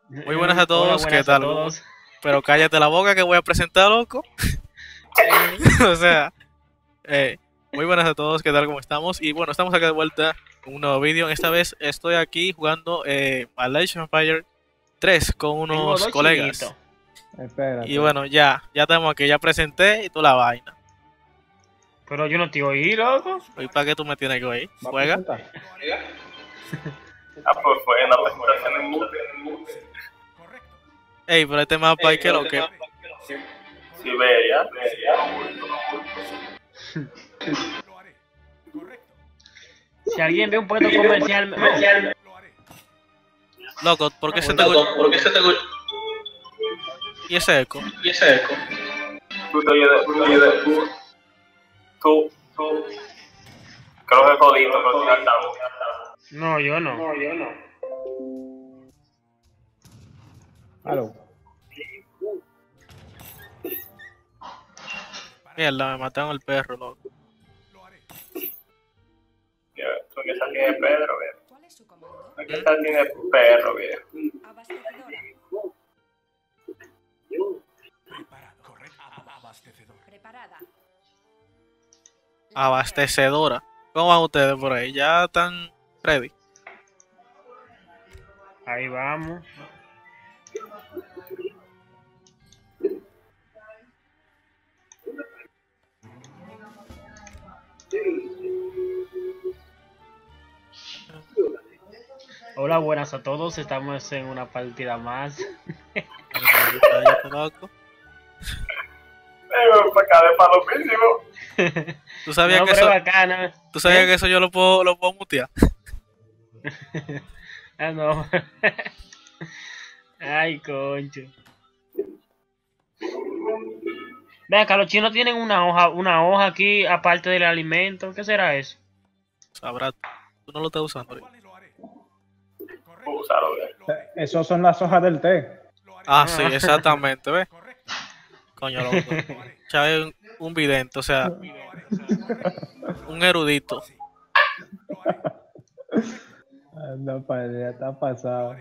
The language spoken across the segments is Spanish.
Muy buenas a Hola, todos, ¿qué buenas a tal? todos. Pero cállate la boca que voy a presentar, loco. O sea, eh, muy buenas a todos, ¿qué tal? ¿Cómo estamos? Y bueno, estamos acá de vuelta con un nuevo vídeo. Esta vez estoy aquí jugando a Age of Empires 3 con Tengo unos dos colegas. chinitos. Y Espérate. bueno, ya estamos aquí, ya presenté y toda la vaina. Pero yo no te oí, loco. ¿Y para qué tú me tienes que oír? ¿Va a Juega. presentar? Ah, pues fue una presentación en mute. Ey, pero este mapa hay que lo que. Siberia. Si alguien ve un puesto comercial, Loco, ¿por qué se te Loco, ¿por qué se te escucha? ¿Y ese eco? ¿Y ese eco? Tú te oyes de tú. Creo que jodito, pero ya estamos. no, yo no. Aló. Mierda, me mataron el perro, loco. Tú que estás tiene Pedro, viejo. ¿Cuál es su comando? Aquí está tiene perro, viejo. Abastecedora. Preparada. Abastecedora. ¿Cómo van ustedes por ahí? ¿Ya están ready? Ahí vamos. Hola, buenas a todos. Estamos en una partida más. Cállate, loco. Para acá de palomísimo. ¿Tú sabías No, que pero eso, bacana. tú sabías que eso yo lo puedo mutear? Ah, no. Ay, concho. Ven acá, los chinos tienen una hoja aquí aparte del alimento. ¿Qué será eso? Sabrá, tú no lo estás usando ahorita. Úsalo, viejo. Esos son las hojas del té. Ah, sí, exactamente, ¿ves? Coño, loco. Chávez es un vidente, o sea, un erudito. No, padre, ya está pasado.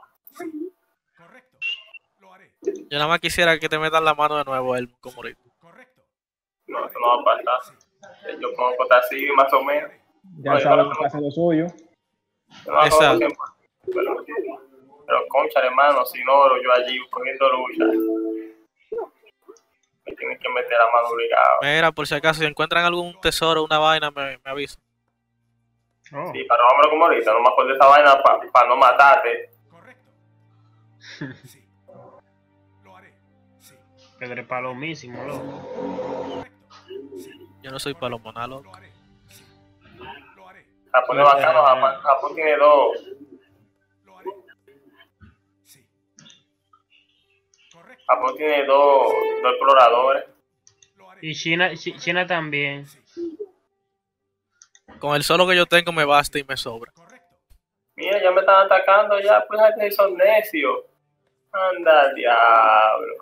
Yo nada más quisiera que te metan la mano de nuevo, él, como ahorita. No, eso no va a pasar. Yo como que está así, más o menos. Ya Oye, saben pero que hace lo suyo. yo no Exacto. siempre. Pero concha, hermano, sin oro, yo allí poniendo lucha. Me tienen que meter la mano obligado. Mira, por si acaso, si encuentran algún tesoro, una vaina, me avisan. Oh. Sí, para no como ahorita, no me acuerdo de esa vaina para no matarte. Pedro palomísimo, loco. Yo no soy palomona, loco. Japón es bacano, Japón tiene dos. Japón tiene dos exploradores. Y China también. Con el solo que yo tengo me basta y me sobra. Mira, ya me están atacando ya, pues gente son necios. Anda al diablo.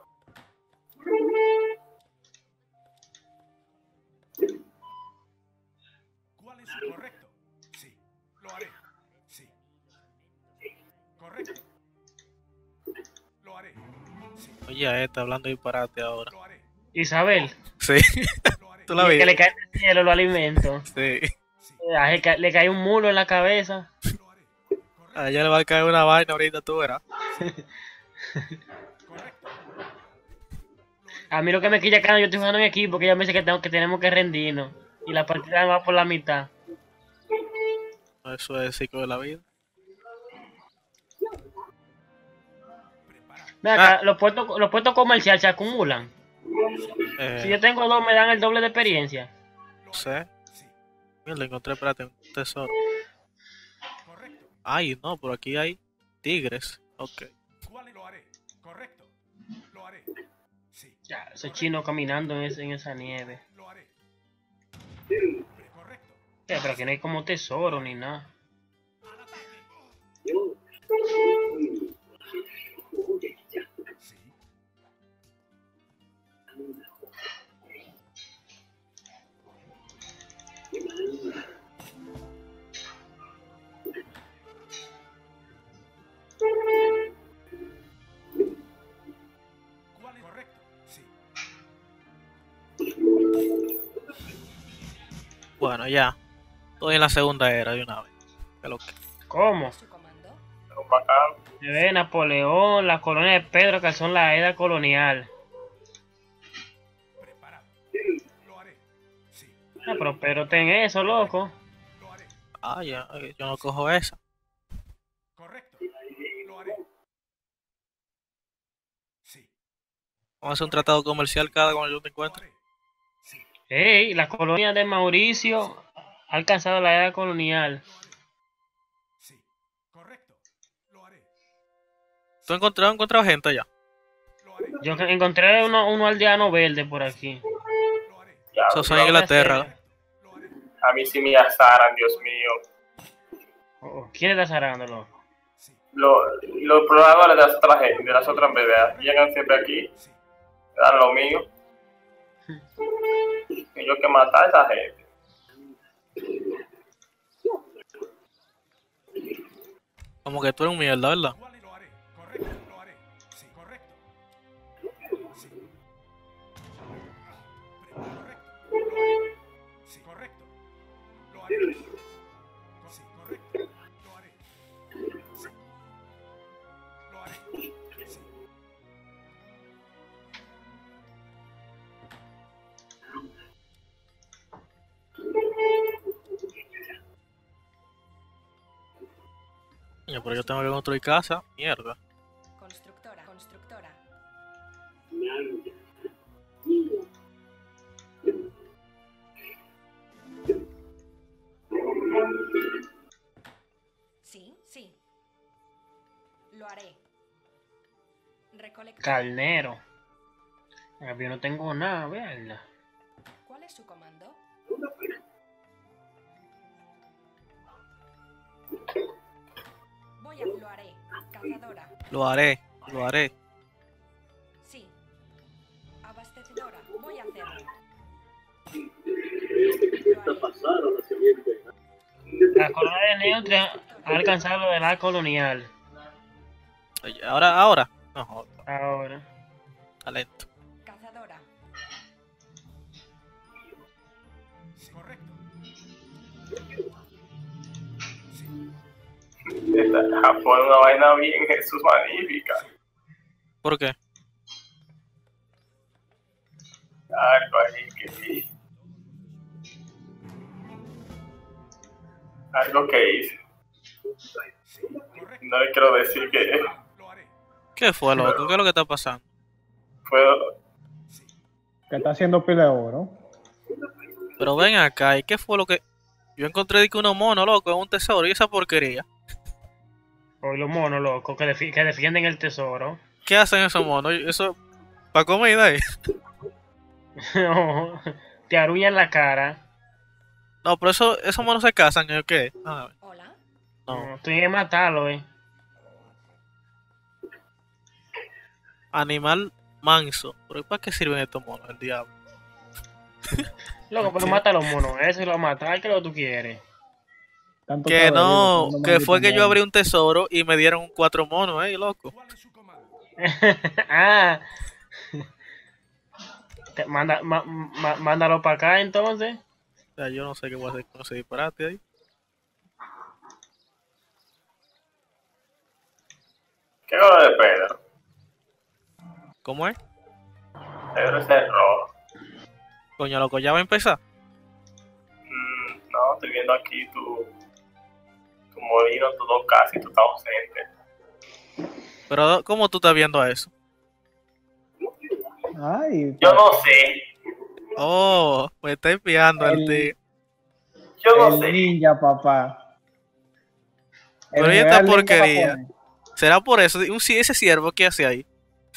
¿Cuál es su correcto? Sí, lo haré. Sí. Correcto. Lo haré. Sí, Oye, a esta hablando disparate ahora. lo haré. Isabel, Sí, Lo haré. tú la que le viste. cae del cielo los alimentos. Sí. Le cae un mulo en la cabeza. Lo haré. A ella le va a caer una vaina ahorita, tú verás. Correcto. A mí lo que me quilla cuando yo estoy jugando en equipo, que ella me dice que tenemos que rendirnos. Y la partida va por la mitad. Eso es el ciclo de la vida. Ven acá, los puestos comerciales se acumulan. Si yo Eh, tengo dos, me dan el doble de experiencia. no sé. Mira, le encontré, espérate, un tesoro. Correcto. Ay, no, por aquí hay tigres. Ok. ¿Cuál lo haré? Correcto. Lo haré. Sí. Ya, esos chinos caminando en esa nieve. Lo haré. Correcto. Pero aquí no hay como tesoro ni nada. Sí. Bueno, ya. Estoy en la segunda era de una vez. ¿Qué lo que? ¿Cómo? Su comando. Un bacán. Se ve Napoleón, la colonia de Pedro, que son la era colonial. Preparado. Lo haré. Sí, Ah, pero Pedro ten eso, loco. lo haré. Ah, ya, yo no cojo esa. Correcto. Lo haré. Sí, Vamos a hacer un tratado comercial cada cuando yo te lo encuentre. haré. Sí, Ey, la colonia de Mauricio ha alcanzado la era colonial. sí. Correcto. Lo haré. ¿Tú has encontrado gente allá? Lo haré. Yo encontré uno aldeano verde por aquí. Lo haré. Ya, Eso son en no, Inglaterra. Lo haré. a mí sí me asaran, Dios mío. ¿Quién está zarando, loco? Sí, Los programadores de las otras gente, de las otras BDA, llegan siempre aquí, sí. dan lo mío. Y yo que matar a esa gente. Como que tú eres un mierda, ¿verdad? Igual y lo haré. Correcto. Lo haré. Sí, correcto. Sí. Correcto. Lo haré. Sí, correcto. Lo haré. Sí, correcto. Lo haré. Sí. Lo haré. Sí. Coño, pero yo tengo que construir casa. Mierda. Constructora. Constructora. Sí, sí. Lo haré. Recolectar. Carnero. Yo no tengo nada, ¿verdad? ¿Cuál es su comando? Lo haré. Cazadora. Lo haré. Lo haré. Sí. Abastecedora. Voy a hacerlo. Lo haré. La colonia de Neutra ha alcanzado lo de la colonial. Oye, ahora. No, joder, Ahora. talento. Cazadora. Sí, correcto. Esta Japón una vaina bien, Jesús magnífica. ¿Por qué? Algo ahí que algo que hice. Sí, correcto. No le quiero decir que Lo haré. ¿Qué fue, loco? ¿Qué es lo que está pasando? puedo. Que está haciendo pila de oro. Pero ven acá, ¿y qué fue lo que...? Yo encontré de que unos monos, loco, en un tesoro y esa porquería. Hoy los monos, loco, que defienden el tesoro. ¿Qué hacen esos monos? Eso, para comida ahí. Te aruñan la cara. No, pero esos monos se casan, ¿o qué? Ah, Hola. no. No, tú tienes que matarlo, Animal manso. ¿Pero para qué sirven estos monos, el diablo? Loco, pero Sí. mata a los monos. Ese lo mata. Ay, que lo tú quieres. Tanto Que cabello, no, tanto que fue que yo maldito abrí un tesoro y me dieron 4 monos, loco. ¿Cuál es su comando? Ah. Mándalo para acá entonces. O sea, yo no sé qué voy a hacer con ese disparate ahí. ¿Qué hora de Pedro? ¿Cómo es? Pedro es el rojo. Coño, loco, ya va a empezar. No, estoy viendo aquí tu molino, tu dos casas y tu está ausente. Pero, ¿cómo tú estás viendo eso? Ay, Yo no sé. Oh, me está espiando el tío. Yo no el sé. ninja, papá. El Pero ¿y esta general ninja porquería? japonés. ¿Será por eso? Ese ciervo, ¿qué hace ahí?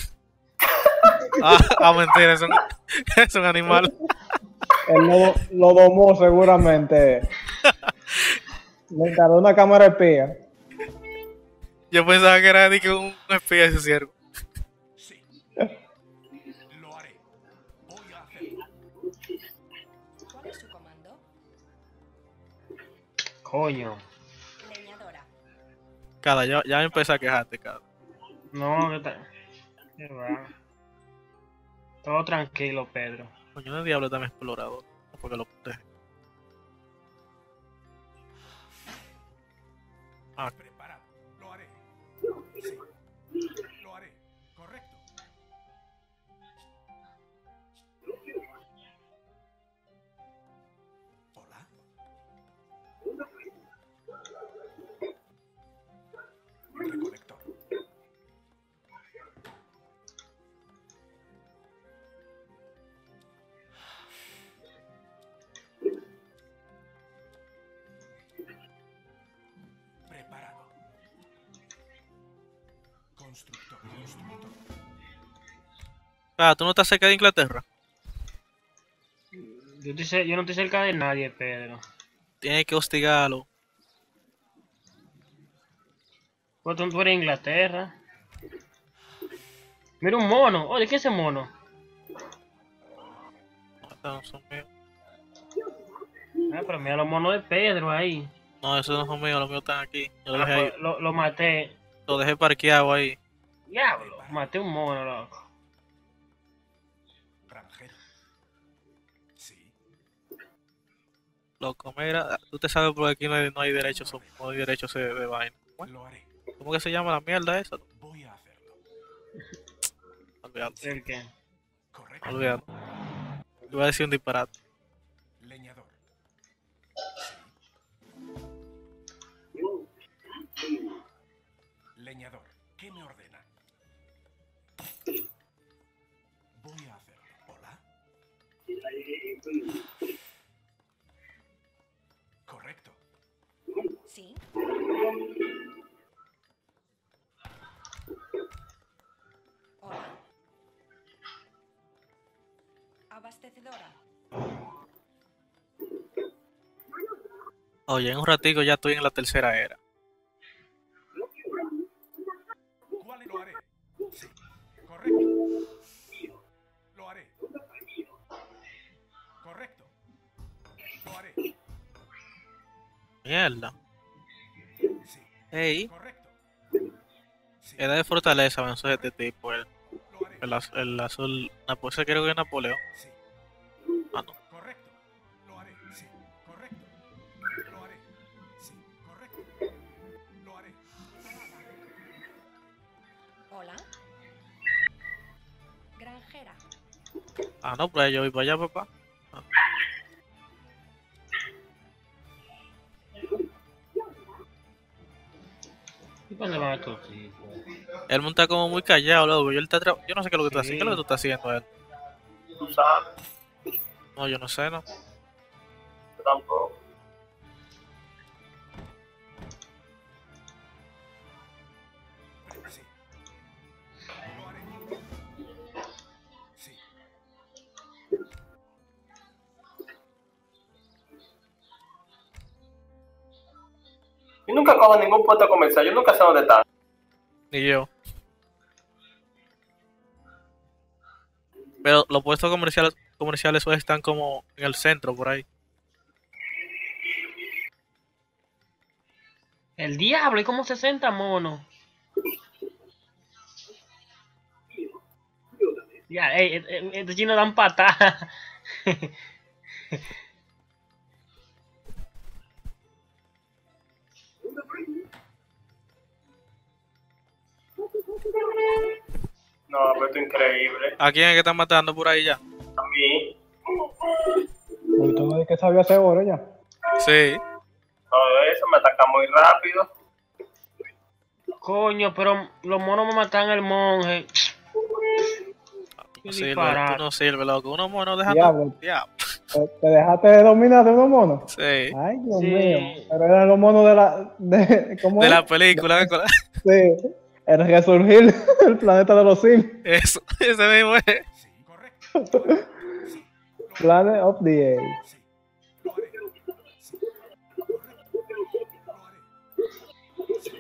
Mentira, es un animal. Él lo domó seguramente. Le encargó una cámara espía. Yo pensaba que era de que un espía ese ciervo. Sí. Lo haré. Voy a hacerlo. ¿Cuál es su comando? Coño. Leñadora. Cada, ya empecé a quejarte, cada. No, ¿qué va? Todo tranquilo, Pedro. Coño, no es diablo tan explorador. Porque lo protege. Ah. Preparado. Lo haré. Sí. Lo haré. Correcto. Hola. Recolector. Preparado. Constructor. Constructor. Ah, ¿tú no estás cerca de Inglaterra? Yo no estoy cerca de nadie, Pedro. Tienes que hostigarlo. Pues tú eres Inglaterra. Mira un mono. Oye, ¿qué es ese mono? No, estos no son míos. Ah, pero mira los monos de Pedro ahí. No, esos no son míos, los míos están aquí. Yo lo Ah, dejé ahí. pues lo maté. Lo dejé parqueado ahí. Diablo, maté un mono, loco. Granjero. Sí. Loco, mira, tú te sabes porque aquí no hay derechos, no hay derechos de vaina. Bueno, Lo haré. ¿cómo que se llama la mierda esa? Voy a hacerlo. Olvídalo, ¿El qué? Correcto. olvídalo. Yo voy a decir un disparate. Leñador. Leñador. ¿Qué me ordena? Voy a hacerlo. Hola. Correcto. Sí. Hola. Abastecedora. Oye, en un ratico ya estoy en la tercera era. ¿Cuál lo haré? Sí. Correcto. Lo haré. Correcto. Lo haré. Mierda. Sí. Ey, Correcto. Sí. edad de fortaleza, venció de este tipo. Lo haré. El azul, ese creo que es Napoleón. Sí. Ah, no. Correcto. Lo haré. Sí. Correcto. Lo haré. Sí. Correcto. Lo haré. Hola. Granjera. Ah, no, pues yo voy para allá, papá. ¿Y dónde van estos tipos? Él está como muy callado, loco. Yo no sé qué es lo que tú estás Sí. haciendo. ¿Qué es lo que tú estás haciendo, él? Tú sabes, No, yo no sé, ¿no? yo tampoco. Sí. Lo haré. Sí. Yo nunca cojo ningún puesto comercial, yo nunca sé dónde está. Ni yo. Pero los puestos comerciales hoy están como en el centro, por ahí. El diablo, ¿y como 60 monos? Ya, estos chinos dan patadas. No, pero esto es increíble. ¿A quién es que están matando por ahí ya? A mí, ¿Y tú de qué sabías hacer oro ya? Sí. todo eso me ataca muy rápido. Coño, pero los monos me matan al monje. Tú Qué no sirves, disparate. tú no sirves, loco. Uno mono dejando. Diablo. Diablo. ¿Te dejaste de dominar de unos monos? Sí. Ay, Dios Sí. mío. Pero eran los monos ¿cómo De es? la película. Sí. El resurgir del planeta de los Sims. Eso, ese mismo es. Sí. Correcto. Lo haré. Sí. Lo haré. Planet of the Apes. Sí. Lo haré. Sí. Correcto. Lo haré. Sí.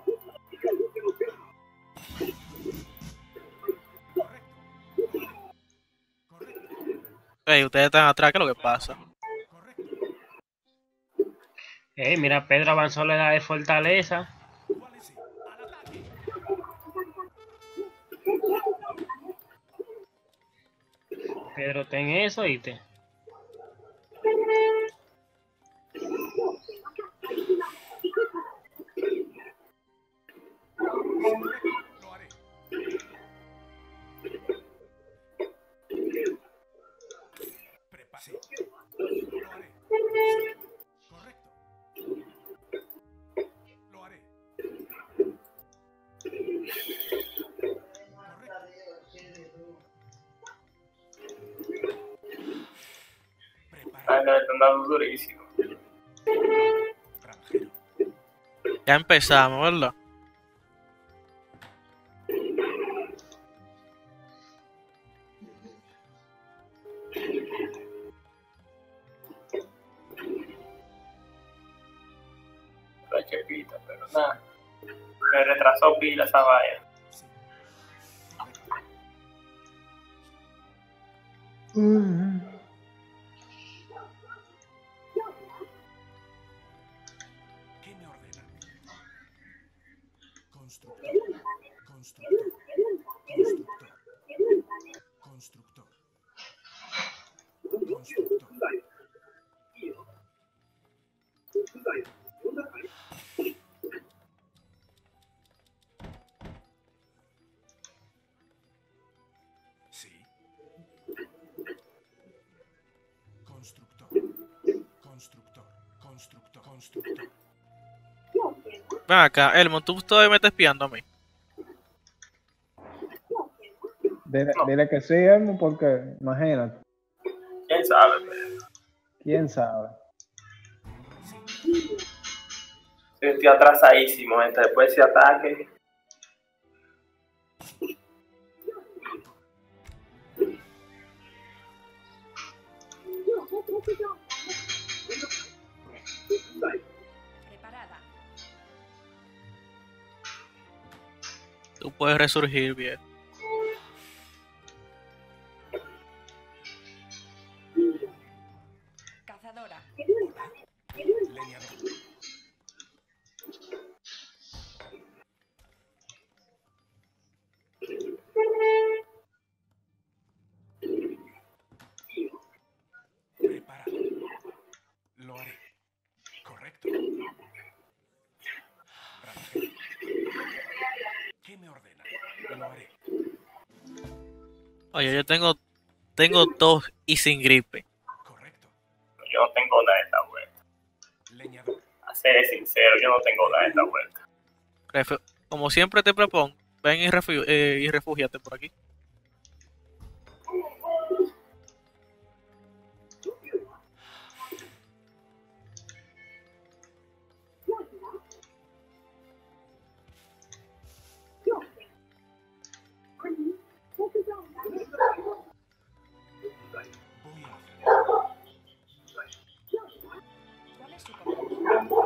Correcto. Correcto. Ey, ustedes están atrás, ¿qué es lo que pasa? Correcto. Mira, Pedro avanzó la edad de fortaleza. ¿Cuál es? Al ataque. Pedro, ten eso, ¿oíste? Ay, le están dando durísimo. Granjero. Ya empezamos, ¿verdad? La chepita, pero nada. Me retrasó pila esa valla. Sí. ¿Qué me ordena? Constructor. Constructor. Constructor. Constructor. Constructor. Sí. Constructor. Constructor. Constructor. Constructor. Ven acá, Elmo, tú todavía me estás espiando a mí. Dile que sí, Elmo, porque imagínate, ¿Quién sabe? Pero quién sabe. estoy atrasadísimo, gente. Después de ese ataque. Preparada. Tú puedes resurgir, bien. Cazadora. Leñador. Preparado. Lo haré. Correcto. Granjero. ¿Qué me ordena? Lo haré. Oye, yo tengo tos y sin gripe. Correcto. Yo no tengo nada de esta vuelta. Leñador. A ser sincero, yo no tengo nada de esta vuelta. Como siempre te propongo, ven y refúgiate por aquí. Voy a hacerlo. ¿Cuál es su comando?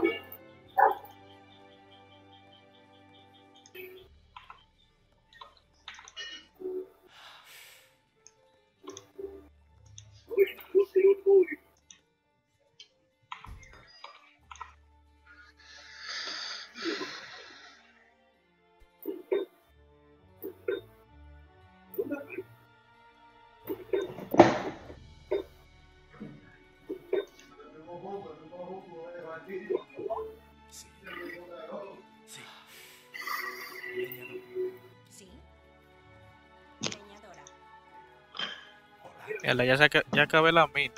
Sí. Sí. Leñador. Sí. Leñadora. Hola. Mierda, ya acabé la mina.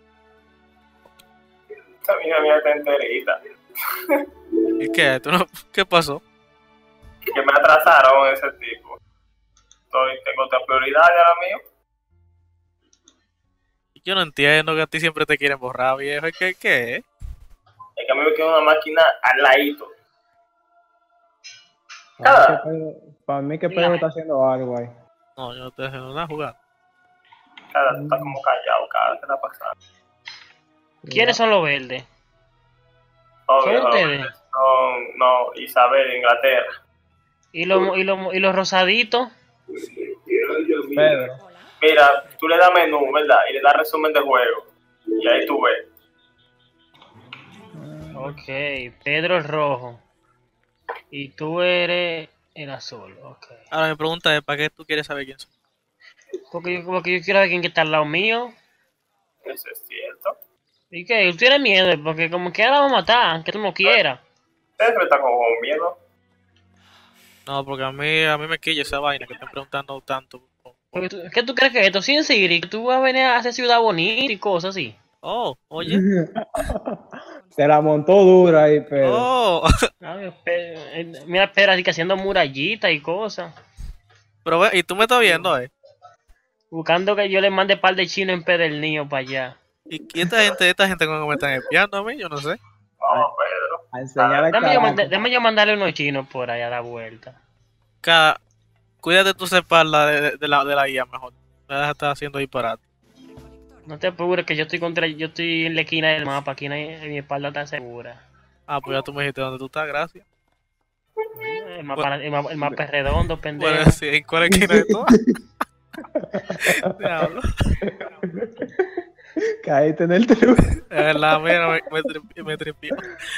Esta mía está enterita. ¿Y qué? ¿Qué pasó? Que me atrasaron ese tipo. Tengo otra prioridad ahora mío. Yo no entiendo que a ti siempre te quieren borrar, viejo. ¿Qué es? Es que a mí me queda una máquina al ladito. Para mí que Dígame. Pedro está haciendo algo ahí. No, yo no estoy haciendo nada jugando. Cada está como callado, cada ¿qué está pasando? ¿Quiénes son los verdes? Oh, ¿Son no, ustedes? no, Isabel de Inglaterra. ¿Y los rosaditos? Pedro. Hola. Mira, tú le das menú, ¿verdad? Y le das resumen de juego. Y ahí tú ves. Ok, Pedro el rojo. Y tú eres el azul, ok. Ahora mi pregunta es, ¿para qué tú quieres saber quién soy? Porque yo quiero ver quién que está al lado mío. Eso es cierto. ¿Y qué? ¿Tú tienes miedo? Porque como quiera la vamos a matar, aunque tú no quieras. Ustedes me están como con miedo. No, porque a mí me quilla esa vaina que están preguntando tanto. ¿Qué tú crees que es esto? Sin Siri, que tú vas a venir a hacer ciudad bonita y cosas así. Oh, oye, Se la montó dura ahí, pero. Oh, Ay, mira, espera, así que haciendo murallitas y cosas. pero ve, y tú me estás viendo, Buscando que yo le mande par de chinos en Pedernillo para allá. Y esta gente como me están espiando a mí, yo no sé. Vamos, Pedro. A enseñarle Déjame yo mandarle unos chinos por ahí a la vuelta. Cada, cuídate tu espalda de la IA mejor. Me dejas estar haciendo disparate. No te apures que yo estoy en la esquina del mapa, aquí mi espalda está segura. Ah, pues ya tú me dijiste dónde tú estás, gracias. El mapa es redondo, pendejo. Bueno, sí, ¿en cuál esquina de todo? Diablo. Caíste en el truco. Es verdad, mira, me tripió.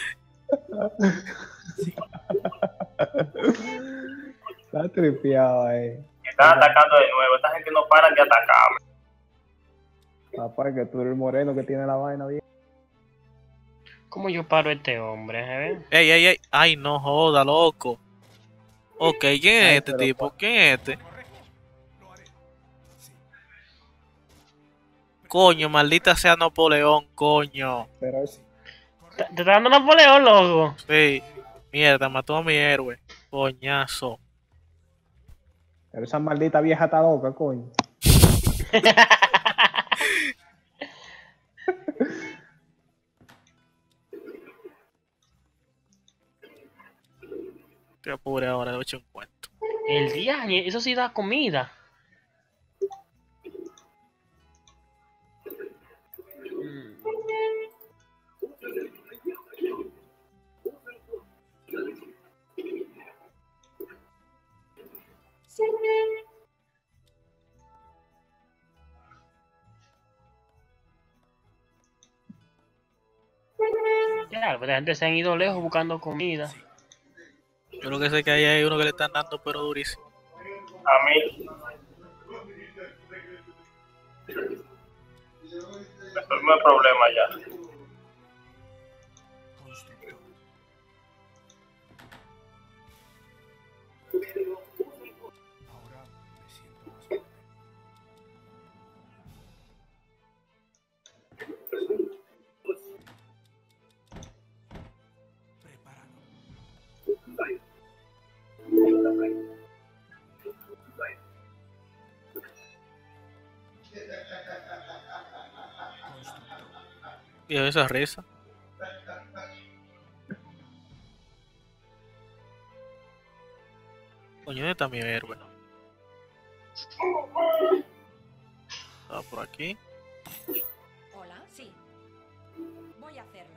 Está tripeado ahí. Me están atacando de nuevo. Esta gente no para de atacarme. Papá, que tú eres el moreno que tiene la vaina bien. ¿Cómo yo paro a este hombre? Ey, ey, ey. Ay, no joda, loco. Ok, ¿quién es Ay, este pero tipo? ¿Quién es este? Correcto. Lo haré. Sí. Coño, maldita sea Napoleón, coño. Pero es. ¿Te está dando Napoleón, loco? Sí, mierda, mató a mi héroe. Coñazo. Pero esa maldita vieja está loca, coño. Estoy apure ahora, de 8 en cuento. El día, eso sí da comida. Sí. Ya, pues la gente se han ido lejos buscando comida. Yo lo que sé que ahí hay uno que le están dando, pero durísimo. A mí. Resolvió el problema ya. Constructor. Ahora me siento más fuerte. Preparado. Constructor. Y esa risa. Coño, ¿dónde está mi héroe? Estaba por aquí. Hola, sí. Voy a hacerlo.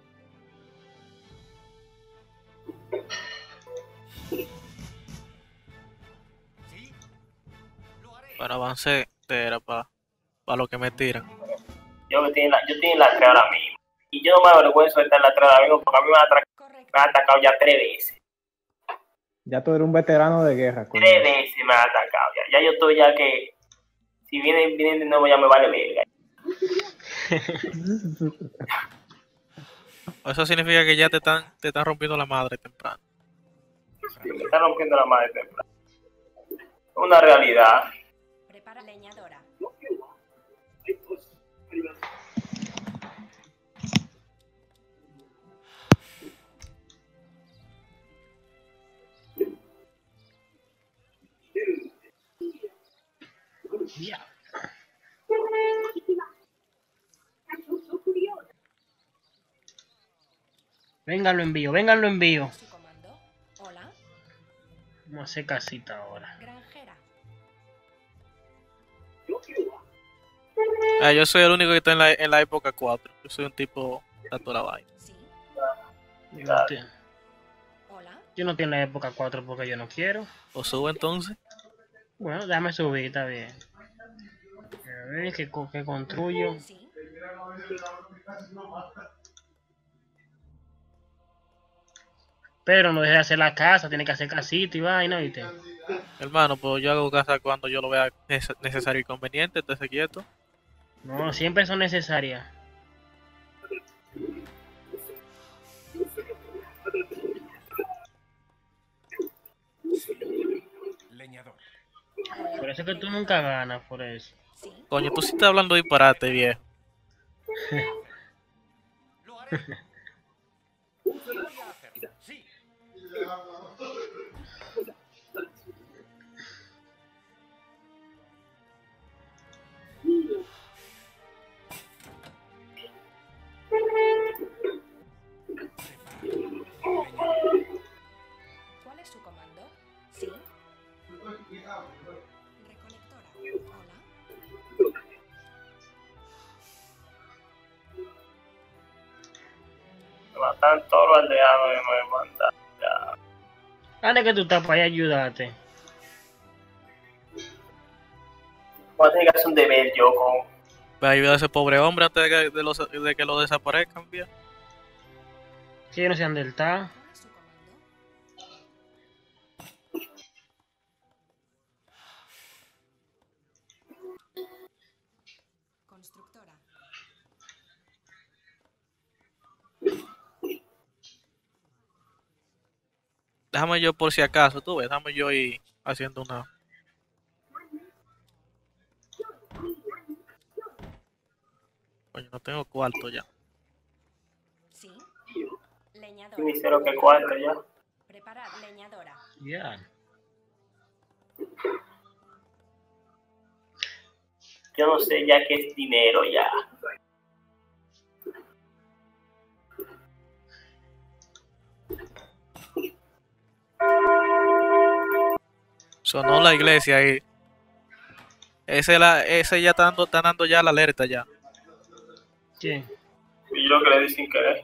Sí. Lo haré. Para avance era para lo que me tiran. Yo estoy en la 3 ahora mismo. Y yo no me avergüenzo de estar en la 3 ahora mismo porque a mí Correcto. me han atacado ya 3 veces. Ya tú eres un veterano de guerra, coño. 3 veces me han atacado ya. Ya yo estoy ya que si vienen de nuevo ya me vale verga. Eso significa que ya te están rompiendo la madre temprano. Me están rompiendo la madre temprano. Es una realidad. Prepara leñadora. Ya. Vengan, lo envío. Su comando. Hola, Vamos a hacer casita ahora. granjera. Ah, yo soy el único que está en la época 4. Yo soy un tipo de toda la vaina. Sí. Hola. Yo no tengo la época 4 porque yo no quiero. ¿O subo entonces? Bueno, déjame subir, está bien. A ver, que construyo. Sí. Pero no deje de hacer la casa, tiene que hacer casita y vaina, ¿viste? Hermano, pues yo hago casa cuando yo lo vea necesario y conveniente, entonces quieto. No, siempre son necesarias. Leñador. Por eso es que tú nunca ganas, por eso. Coño, tú sí estás hablando disparate, viejo. Lo haré. Están todos los aldeanos que me mandan. Ya. ¿Dónde que tú estás para ir a ayudarte? Voy a tener que hacer un deber yo con. Voy a ayudar a ese pobre hombre antes de que lo desaparezcan, viejo. Que yo no sé dónde él está. ¿Cuál es su comando? Constructora. Déjame yo por si acaso, tú ves, déjame yo ir haciendo una. Coño, no tengo cuarto ya. Sí. Leñadora. Ni sé lo que cuarto ya. Preparad leñadora. Ya. Yo no sé ya qué es dinero ya. Sonó la iglesia ahí. Ese ya está dando ya la alerta ya. ¿Quién? Y yo que le di sin querer.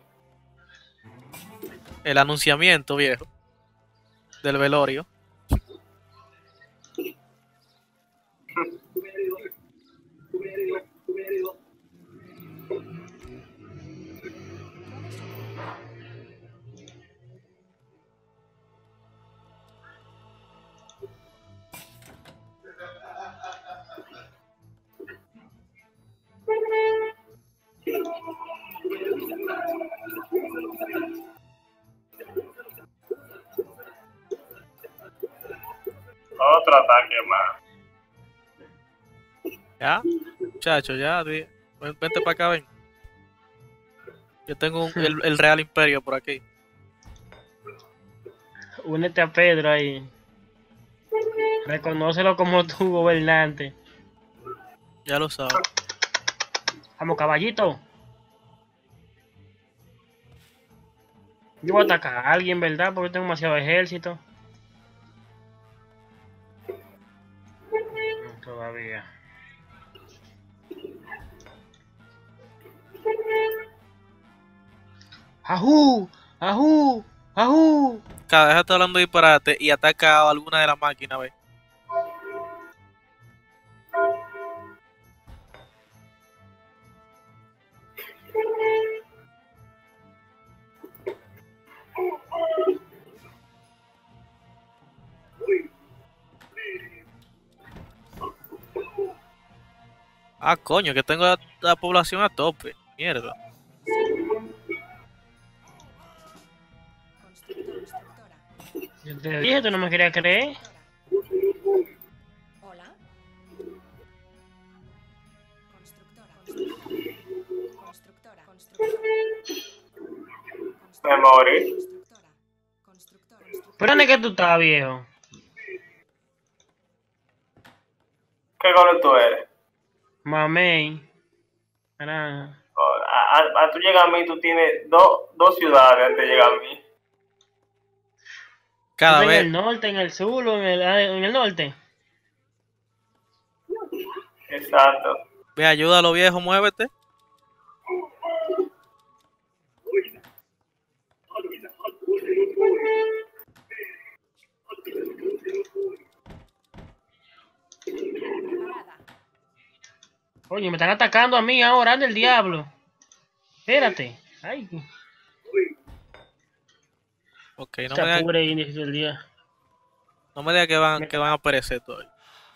El anunciamiento, viejo. Del velorio. Otro ataque más. Ya, muchacho, ya. Vente para acá, ven. Yo tengo el Real Imperio por aquí. Únete a Pedro ahí. Reconócelo como tu gobernante. Ya lo sabes. Vamos, caballito. Yo voy a atacar a alguien, ¿verdad? Porque tengo demasiado ejército. No, todavía. ¡Ajú! ¡Ajú! ¡Ajú! Cada vez está hablando de disparate y ataca a alguna de las máquinas, ve. Ah, coño, que tengo la población a tope. Mierda. Constructora. Yo te dije, tú no me querías creer. Hola. Constructora. Constructora. Me morí. Constructora. ¿Pero dónde es que tú estás, viejo? ¿Qué color tú eres? Mamey. Naranja. A tú llegar a mí, tú tienes dos ciudades antes de llegar a mí. Cada ¿En vez. el norte, en el sur o en el norte? Exacto. Ve, ayúdalo, viejo, muévete. Preparada. Oye, me están atacando a mí ahora, anda el diablo. Espérate. Ay, Ok, no me esta digas pobre índice del día. que van a perecer todavía.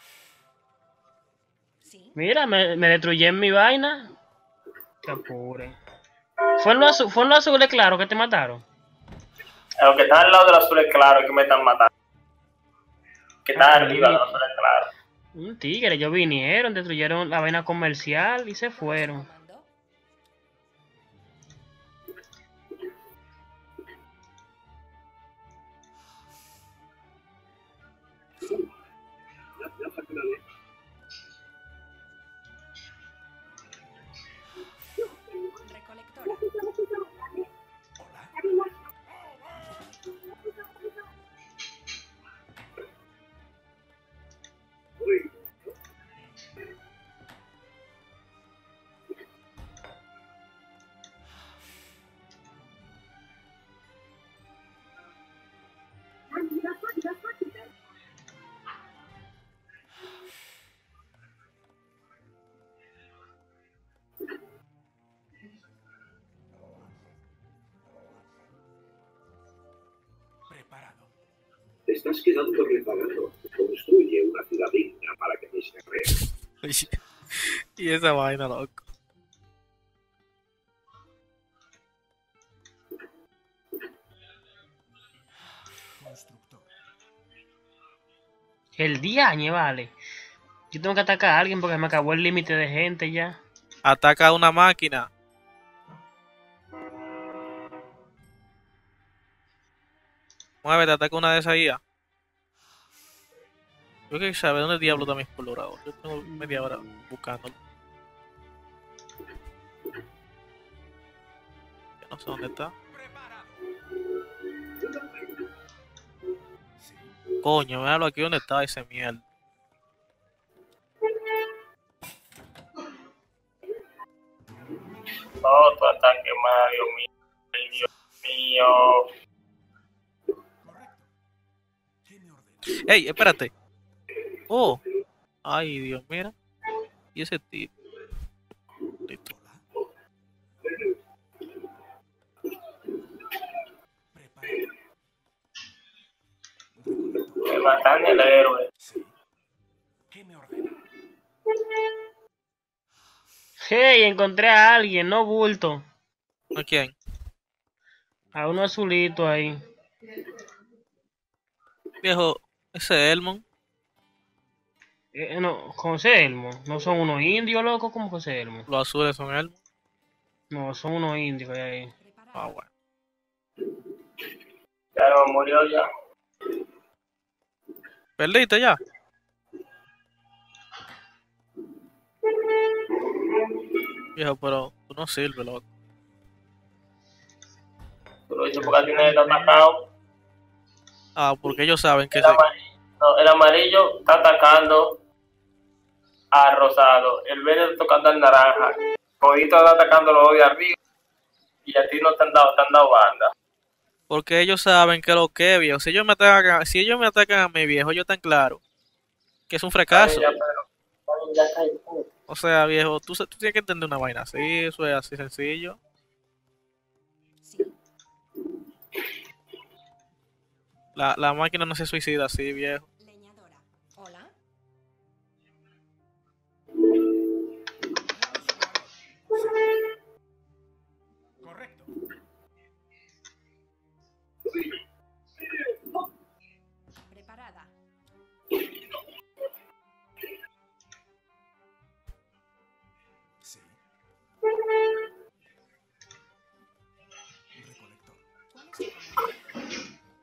Sí. Mira, me destruyen mi vaina. Esta pobre. Fue en lo azul, claro, que te mataron. Aunque está al lado del azul es claro que me están matando. Que está arriba del azul es claro. Un tigre, ellos vinieron, destruyeron la vaina comercial y se fueron. Comando. Recolectora. estás quedando rezagado. Construye una ciudad digna para que mis guerreros. Y esa vaina, loco. Constructor. El diañe, vale. Yo tengo que atacar a alguien porque me acabó el límite de gente ya. Ataca a una máquina. Muévete, ataca una de esas IA. Yo que sabe dónde diablo está mi explorador. Yo tengo media hora buscándolo. Yo no sé dónde está. Preparado. Sí. Coño, míralo aquí donde está ese mierda. Otro ataque más, Dios mío. Ay, Dios mío. Correcto. ¿Qué me ordena? ¡Ey, espérate! ¡Oh! ¡Ay, Dios, mira! ¿Y ese tipo? Listo. Hola. Preparado. Recolector. Me matan el héroe. Sí. ¿Qué me ordena? Hey, encontré a alguien, no bulto. ¿A quién? A uno azulito ahí. Viejo, ese Elmon. No, José Elmo. No son unos indios, loco, como José Elmo. Los azules son Elmon. No, son unos indios que hay ahí. Preparado. Ah, bueno. Ya no murió ya. ¿Perdiste ya? Viejo, pero tú no sirves, loco. Tú lo dices porque tiene el atacado. Ah, porque ellos saben que El amarillo, no, el amarillo está atacando al rosado. El verde está tocando al naranja. Todito está atacando los de arriba. Y a ti no te han dado banda. porque ellos saben que lo que, viejo. Si ellos me atacan a mi viejo, yo tan claro que es un fracaso. Ya, pero, ya caí. O sea, viejo, tú tienes que entender una vaina así, eso es así sencillo. Sí. La máquina no se suicida así, viejo. Leñadora. Hola. Sí. Correcto. Preparada. Sí. Recolector. ¿Cuál es tu comando?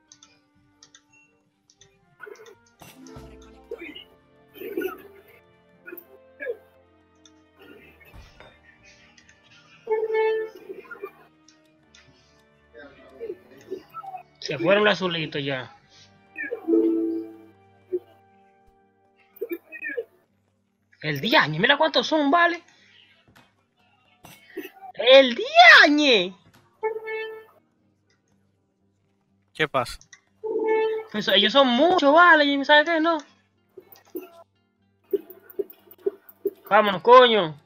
Recolectora. Se fueron los azulitos ya. El diañe, mira cuántos son, vale. El diañe. ¿Qué pasa? Pues ellos son muchos, vale. ¿Y sabes qué? No. Vámonos, coño.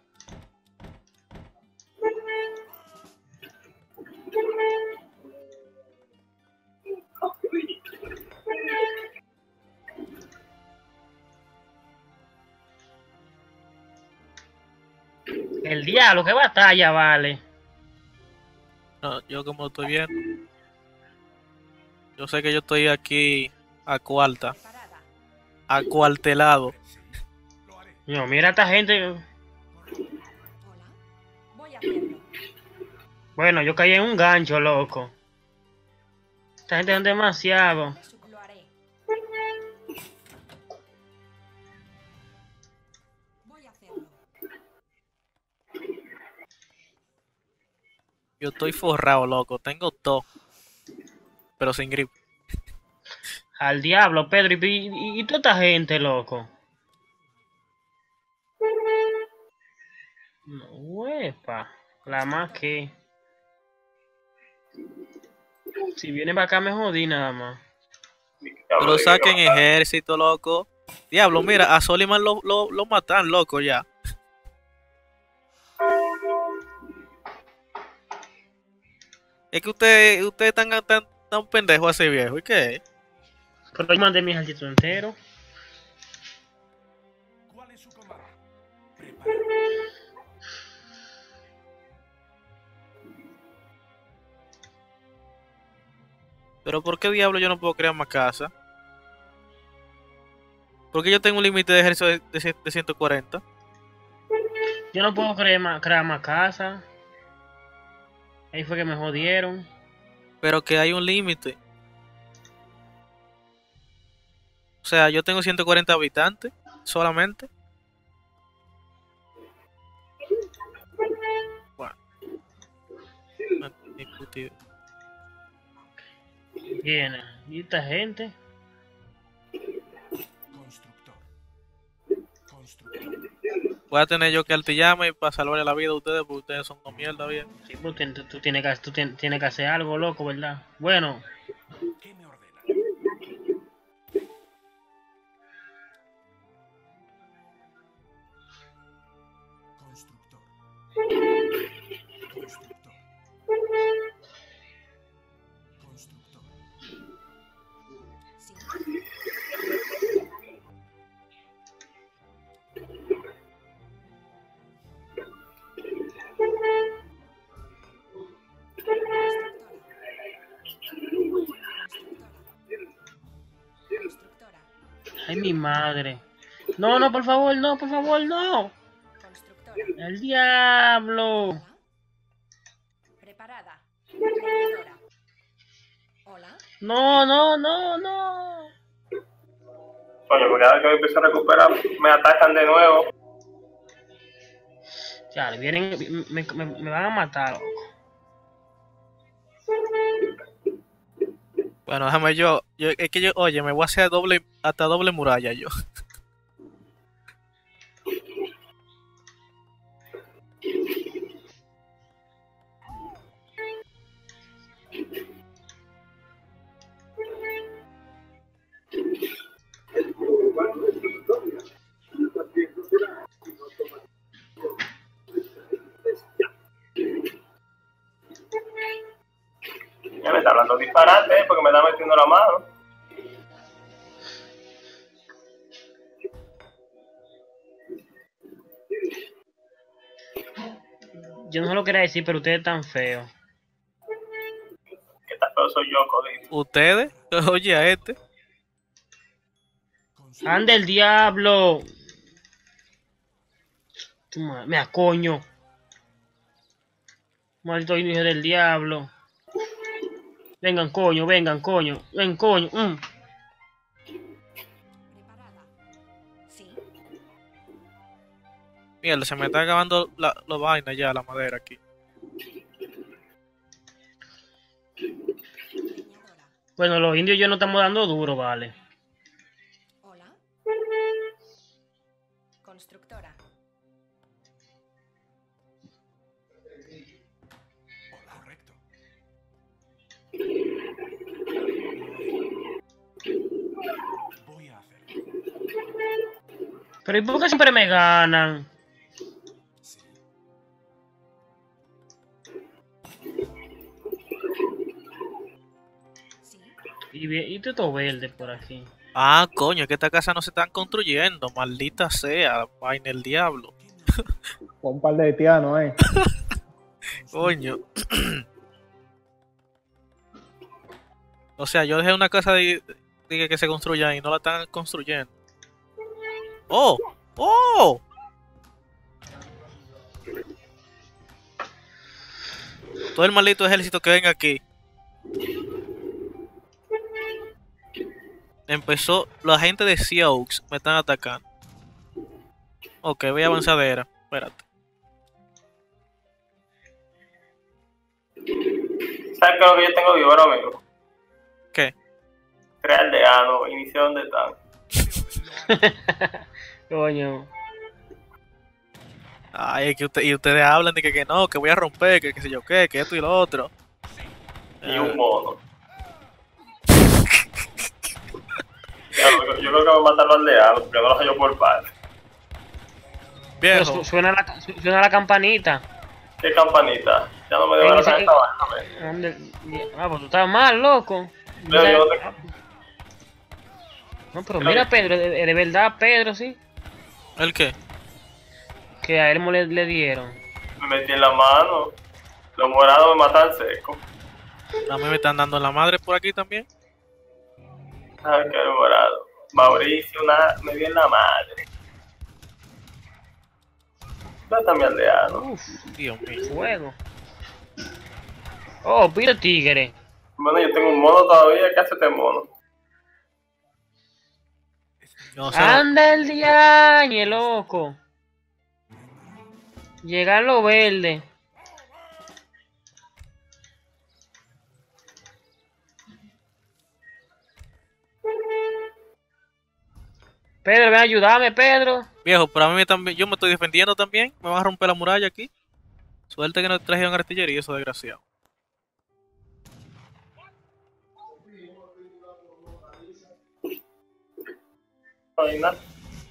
El diablo, qué batalla, vale. No, yo como lo estoy viendo, yo sé que yo estoy aquí a cuarta, Preparada. acuartelado. Sí. Lo haré. No, mira a esta gente. Hola. Voy a hacerlo. Bueno, yo caí en un gancho, loco. Esta gente es demasiado. Lo haré. Voy a hacerlo. Yo estoy forrado, loco. Tengo todo, pero sin grip. Al diablo, Pedro. Y toda esta gente, loco. No, huepa. La más que. Si viene para acá me jodí nada más. Pero saquen ejército, loco. Diablo, mira, a Soliman lo matan, loco, ya. Es que usted tan pendejo así, viejo. ¿Y qué? Pero yo mandé mi ejército entero. ¿Cuál es su comando? Prepárate. Pero ¿por qué diablo yo no puedo crear más casa? Porque yo tengo un límite de ejército de 140. Yo no puedo crear más casas. Ahí fue que me jodieron. Pero que hay un límite. O sea, yo tengo 140 habitantes solamente. Bueno. Indiscutible. Viene. ¿Y esta gente? Constructor. Constructor. Voy a tener yo que artillarme para salvarle la vida a ustedes porque ustedes son una mierda bien. Sí, pues tú tienes que hacer algo, loco, ¿verdad? Bueno, ¿Qué me ordena? Constructor. Constructor. Constructor. Sí. Constructora. ay mi madre. No, no, por favor, no, por favor, no. Constructora. El diablo. Hola. Preparada. Planeadora. Hola. No, no, no, no. Coño, porque ahora que me empiezo a recuperar, me atacan de nuevo. Ya, vienen, me van a matar, loco. Bueno, déjame es que yo, oye, me voy a hacer hasta doble muralla yo. Ya me está hablando disparate, porque me está metiendo la mano. Yo no se lo quería decir, pero ustedes están feos. Que tan feo soy yo, Codito. Ustedes, oye a este. ¡Anda el diablo! Mira, coño. Maldito hijo del diablo. Vengan, coño, vengan, coño. Ven, coño. Preparada. Sí. Mierda, se me está acabando la vaina ya, la madera aquí. Leñadora. Bueno, los indios y yo no estamos dando duro, vale. Hola. Constructora. Correcto. Voy a hacerlo. Pero ¿y por qué siempre me ganan? Sí. Sí. Y todo verde por aquí. Ah, coño, es que esta casa no se están construyendo, maldita sea, vaina el diablo. Con un par de haitianos, Coño. O sea, yo dejé una casa de que se construya y no la están construyendo. ¡Oh! ¡Oh! Todo el maldito ejército que venga aquí. Empezó, la gente de Sioux me están atacando. Ok, voy a avanzadera. Espérate. ¿Sabes qué es lo que yo tengo vivo ahora mismo? ¿Qué? Crear aldeano, inicio donde están. Coño. Ay, es que ustedes hablan de que no, que voy a romper, que sé yo qué, que esto y lo otro. Y un mono. Yo creo que voy a matar a los aldeanos, porque no los hallo por parte. Pero Viejo, suena la campanita. ¿Qué campanita? Ya no me debo la cabeza. ¿Dónde? Ah, pues tú estás mal, loco. Yo no te- No, pero mira, Pedro, de verdad, Pedro, sí. ¿El qué? Que a Elmo le dieron. Me metí en la mano. Los morados me matan seco. A mí me están dando la madre por aquí también. Ay, qué morado. Mauricio, me dio en la madre. ¿Dónde está mi aldeano? Uf, Dios mío. fuego. Oh, pide tigre. Bueno, yo tengo un mono todavía. ¿Qué hace este mono? Yo no sé. Anda el diañe, loco. Llegan los verdes. Pedro, ven a ayudarme, Pedro. Viejo, pero a mí también, yo me estoy defendiendo también. Me van a romper la muralla aquí. Suerte que no trajeron artillería, eso desgraciado. No hay nada.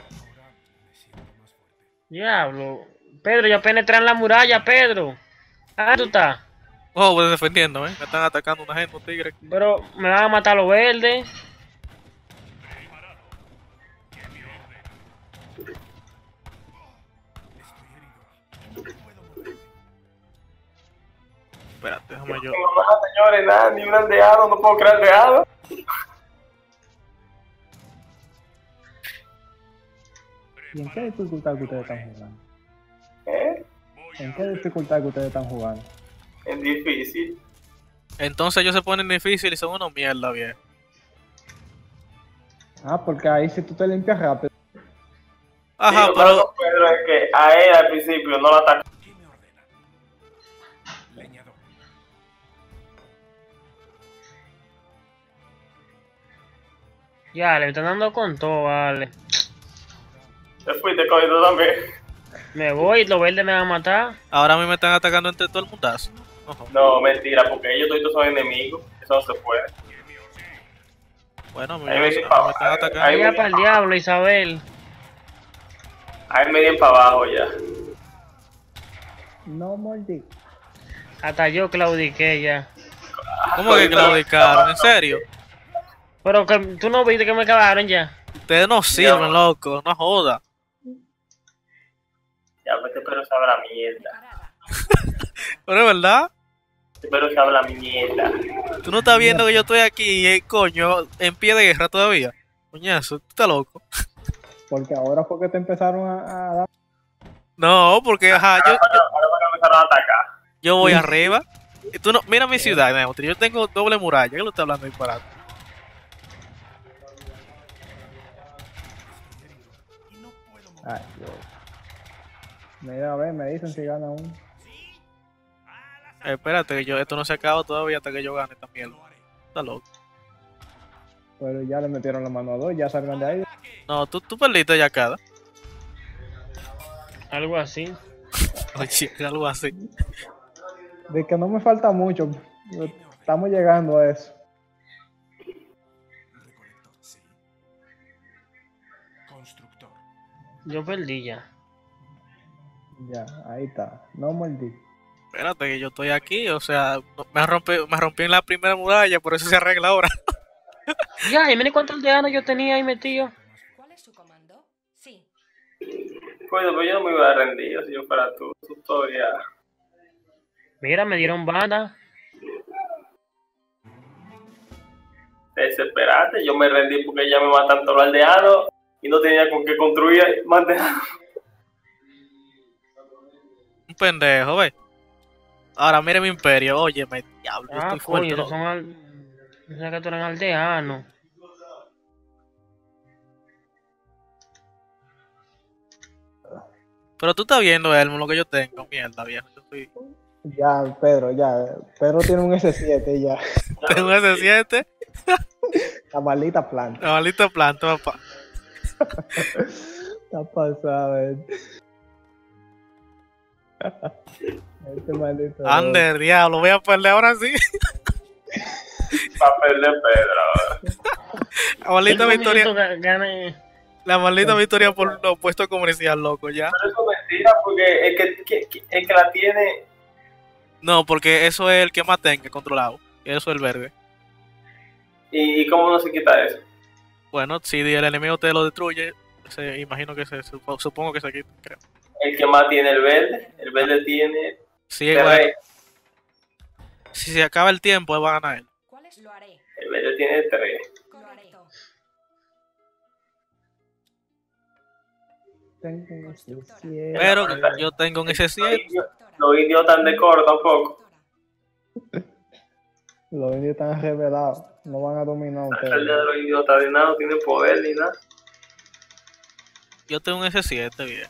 Diablo. Pedro, ya penetran la muralla, Pedro. Ah, tú estás. Oh, voy defendiéndome. Me están atacando una gente, un tigre. Pero me van a matar los verdes. Espérate, déjame yo. No, señores, nada, ni un aldeano, no puedo crear aldeano. ¿Y en qué dificultad que ustedes están jugando? ¿Eh? ¿En qué dificultad que ustedes están jugando? Es difícil. Entonces ellos se ponen difícil y son una mierda, viejo. Ah, porque ahí si tú te limpias rápido. Ajá, Sí, pero. Pedro, es que a él al principio no lo ataca. ¿Qué me ordena? Leñador. Ya, le están dando con todo, vale. Te fuiste cogido también. Me voy, los verdes me van a matar. Ahora a mí me están atacando entre todo el mundazo. Ojo. No, mentira, porque ellos todos son enemigos. Eso no se puede. Bueno, a mí Ahí me me están atacando. ahí Vaya para el diablo, Isabel. Ahí me dieron para abajo ya. No mordí. Hasta yo claudiqué ya. ¿Cómo que claudicaron? ¿En serio? Pero que tú no viste que me acabaron ya. Ustedes no sirven, loco. No joda. Ya, pues este perro sabe la mierda. Parada. Pero es verdad. Este perro sabe la mierda. Tú no estás viendo que yo estoy aquí, coño, en pie de guerra todavía. Coñazo, tú estás loco. Porque ahora fue que te empezaron a dar. No, porque ajá, Ahora fue que empezaron a atacar. yo voy arriba. Y tú no, mira mi ciudad, Neutri. Yo tengo doble muralla. ¿Qué lo está hablando disparado? Y no puedo mover. Ay, Dios. Mira, a ver, me dicen si gana uno. Espérate, que yo, esto no se acaba todavía hasta que yo gane esta mierda. Lo haré. Está loco. Pero ya le metieron la mano a dos, ya salgan de ahí. No, tú perdiste ya cada. Algo así. Oye, algo así. De que no me falta mucho. Estamos llegando a eso. Recolector, sí. Constructor. Yo perdí ya. Ya, ahí está. No mordí. Espérate, que yo estoy aquí. O sea, me rompí en la primera muralla, por eso se arregla ahora. Ya, y mire cuántos aldeanos yo tenía ahí metido. ¿Cuál es su comando? Sí. Pues yo no me iba a rendir si yo fuera tú. Tú todavía. Mira, me dieron banda. Te desesperaste. Yo me rendí porque ya me matan todos los aldeanos y no tenía con qué construir más aldeanos. Un pendejo, ve. Ahora mire mi imperio. Oye, me diablo, yo Ah, estoy fuerte. coño, esos loco. son Pensaba que tú eran aldeanos. Pero tú estás viendo, Elmo, lo que yo tengo. Mierda, viejo. Yo estoy... Ya, Pedro, ya. Pedro tiene un S7 ya. Tengo ese 7. La maldita planta. La maldita planta, papá. Está pasado, Este maldito. Ande, diablo, voy a perder ahora sí. Papel de Pedro. La maldita El victoria. comunito gane. La maldita victoria por lo opuesto comercial, loco, ya. Pero eso es mentira porque el que la tiene. No, porque eso es el que más tenga controlado. Eso es el verde. ¿Y cómo no se quita eso? Bueno, si el enemigo te lo destruye, imagino que supongo que se quita, creo. El que más tiene el verde tiene Sí, 3. bueno, si se acaba el tiempo, él va a ganar él. ¿Cuál es? Lo haré. El verde tiene 3. Correcto. Tengo ese Constructora. cielo. Pero yo tengo un S7. Los indios tan de coro tampoco. Los indios están revelados. No van a dominar El de ustedes. los idiotas de nada no tiene poder ni nada. Yo tengo un S7, bien.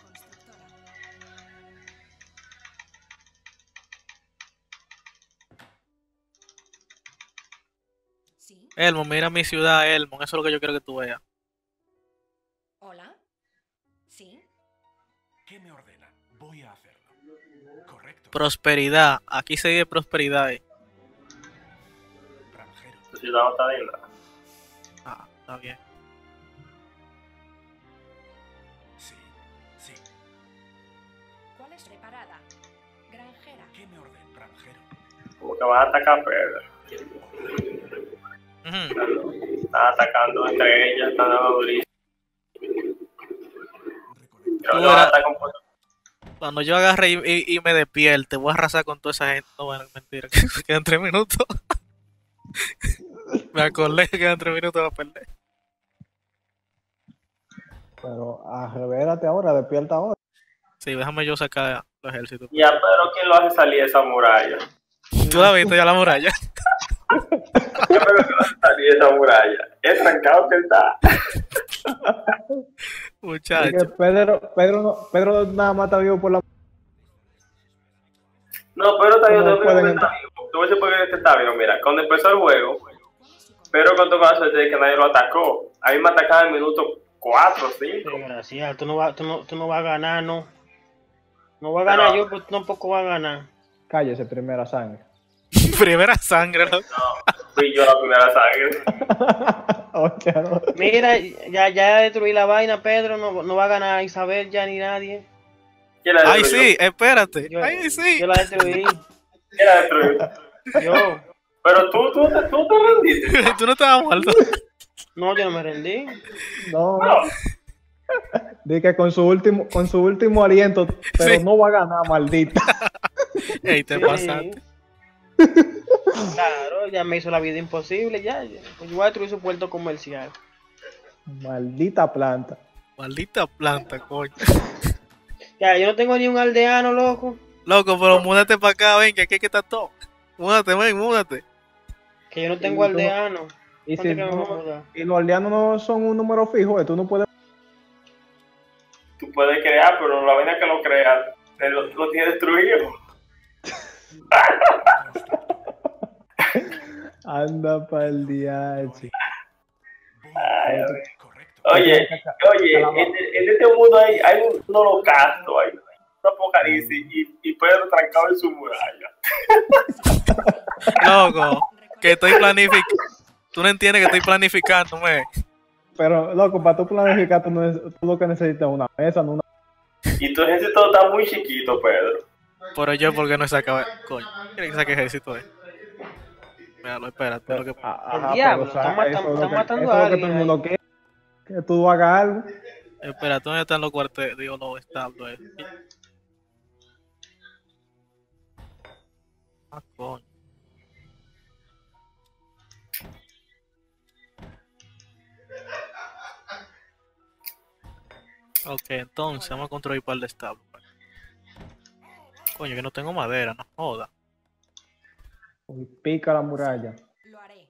Sí. Elmo, mira mi ciudad, Elmo. Eso es lo que yo quiero que tú veas. Hola. Sí. ¿Qué me ordena? Voy a hacerlo. Correcto. Prosperidad. Aquí se dice prosperidad. Granjero. Su ciudad no está de nada. Ah, está bien. Sí. Sí. ¿Cuál es? Preparada. Granjera. ¿Qué me ordena? Granjero. Como que van a atacar Pedro. Ujú. Están atacando entre ellas, están dando durísimo. Recolectar. Pero no van a atacar un poco. Cuando yo agarre y me despierte, voy a arrasar con toda esa gente. No, bueno, mentira. Quedan 3 minutos. Me acordé que quedan 3 minutos para perder. Pero revélate ahora, despierta ahora. Sí, déjame yo sacar los ejércitos. Y a Pedro, ¿quién lo hace salir de esa muralla? ¿Tú la viste ya la muralla? ¿A Pedro quién lo hace salir de esa muralla? Es trancado que él está. Muchacho. Porque Pedro nada más está vivo por la... No, pero está bien, No no pueden está vivo. Tú ves por qué está vivo. Mira, cuando empezó el juego, pero contó con la suerte de que nadie lo atacó. A mí me atacaban en el minuto 4 o 5. Desgraciado, tú no vas a ganar, no. No va a ganar No. yo, pues tampoco va a ganar. Cállese, primera sangre. Primera sangre, ¿no? Fui yo la primera sangre. Oye, no. Mira, ya destruí la vaina, Pedro, no va a ganar Isabel ya ni nadie. ¿Quién la Ay, destruyó? sí, espérate. Yo, Ay, sí. yo la destruí. ¿Quién la destruyó? Yo. Pero tú te rendiste. Tú no estabas muerto. No, yo no me rendí. No. No. Dice que con su último aliento, pero Sí. no va a ganar, maldita. Ey, te Sí. pasaste. Claro, ya me hizo la vida imposible, ya. Pues yo voy a destruir su puerto comercial. Maldita planta. Maldita planta, coño. Ya, yo no tengo ni un aldeano, loco. Loco, pero múdate para acá, ven, que aquí es que está todo. Múdate, ven, múdate. Que yo no tengo Y tú- aldeano. Y, ¿Dónde si que me voy a no- mudar? y los aldeanos no son un número fijo, tú no puedes... Tú puedes crear, pero la vaina que lo creas, lo tiene destruido. Anda pa'l diache. Ay, ay. Correcto. Oye, en este mundo hay un holocausto, hay un apocalipsis y Pedro trancado en su muralla. Loco, que estoy planificando. Tú no entiendes que estoy planificando, me. Pero, loco, para tú planificar, tú lo que necesitas es una mesa, no una... Y tu ejército está muy chiquito, Pedro. Pero yo, ¿por qué no saca? Coño, ¿quiere que saque ejército ahí? Míralo, espérate. Lo que... El diablo, están matando a eso es lo que todo el alguien mundo quiere. Que tú hagas algo. Espérate, ¿dónde están los cuarteles? Digo, los establos. Ah, coño. Ok, entonces vamos a construir un par de establos. Coño, que no tengo madera, no joda. Y pica la muralla. Lo haré.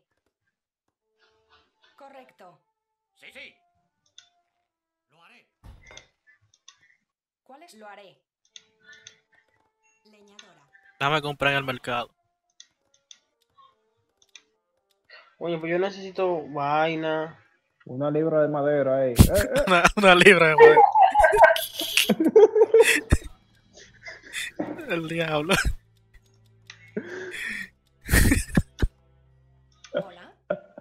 Correcto. Sí, sí. Lo haré. ¿Cuál es? Lo haré. Leñadora. Déjame comprar en el mercado. Oye, pues yo necesito vaina. Una libra de madera ahí. Una libra de madera. El diablo. Hola.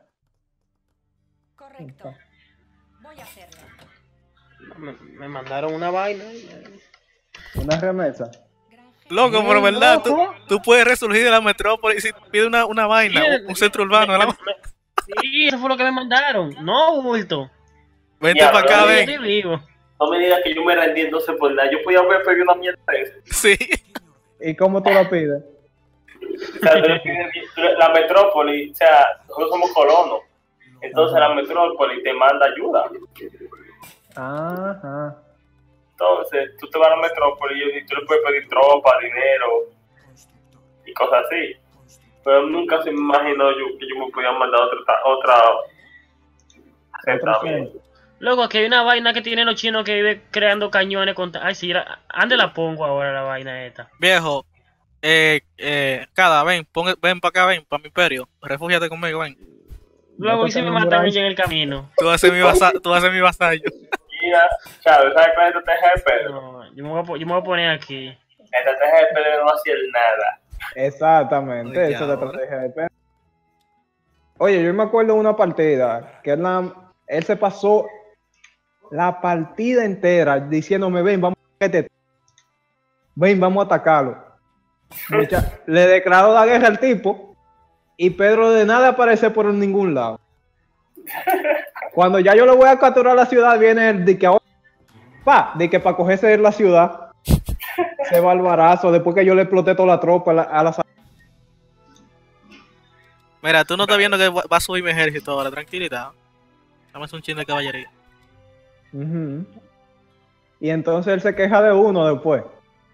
Correcto. Voy a hacerlo. Me mandaron una vaina. Una remesa. Granjero. Loco, pero verdad, tú puedes resurgir de la metrópolis si pides una vaina, un centro urbano. Sí, eso fue lo que me mandaron. No, bulto. Vente Ya, para acá, pero Yo ven. estoy vivo. No me digas que yo me rendí entonces por nada. Yo podía haber pedido una mierda de eso. Sí. ¿Y cómo tú la pides? O sea, la metrópoli, o sea, nosotros somos colonos. Entonces la metrópoli te manda ayuda. Ajá. Entonces, tú te vas a la metrópoli y tú le puedes pedir tropa, dinero y cosas así. Pero nunca se me imaginó yo que yo me podía mandar otra asentamiento. Luego, que hay una vaina que tienen los chinos que vive creando cañones con... Ay, sí, ¿dónde la pongo ahora la vaina esta? Viejo, Cada, ven para acá, ven, para mi imperio. Refúgiate conmigo, ven. Luego, Métete y si en me el matan mural. allí en el camino. Tú vas a ser mi vasallo. Mira, Chávez, ¿sabes cuál es la estrategia de Pedro? No, yo me voy a poner aquí. La estrategia de Pedro no hacía nada. Exactamente, Oye, esa es la ahora. estrategia de Pedro. Oye, yo me acuerdo de una partida que él se pasó la partida entera diciéndome, ven, vamos a atacarlo. Le declaró la guerra al tipo y Pedro de nada aparece por ningún lado. Cuando ya yo le voy a capturar la ciudad, viene el de que ahora, de que para cogerse la ciudad, se va al barazo, después que yo le exploté toda la tropa a la Mira, tú no estás viendo que va a subir mi ejército ahora, tranquilidad. Dame un chin de caballería. Ujú. Y entonces él se queja de uno después.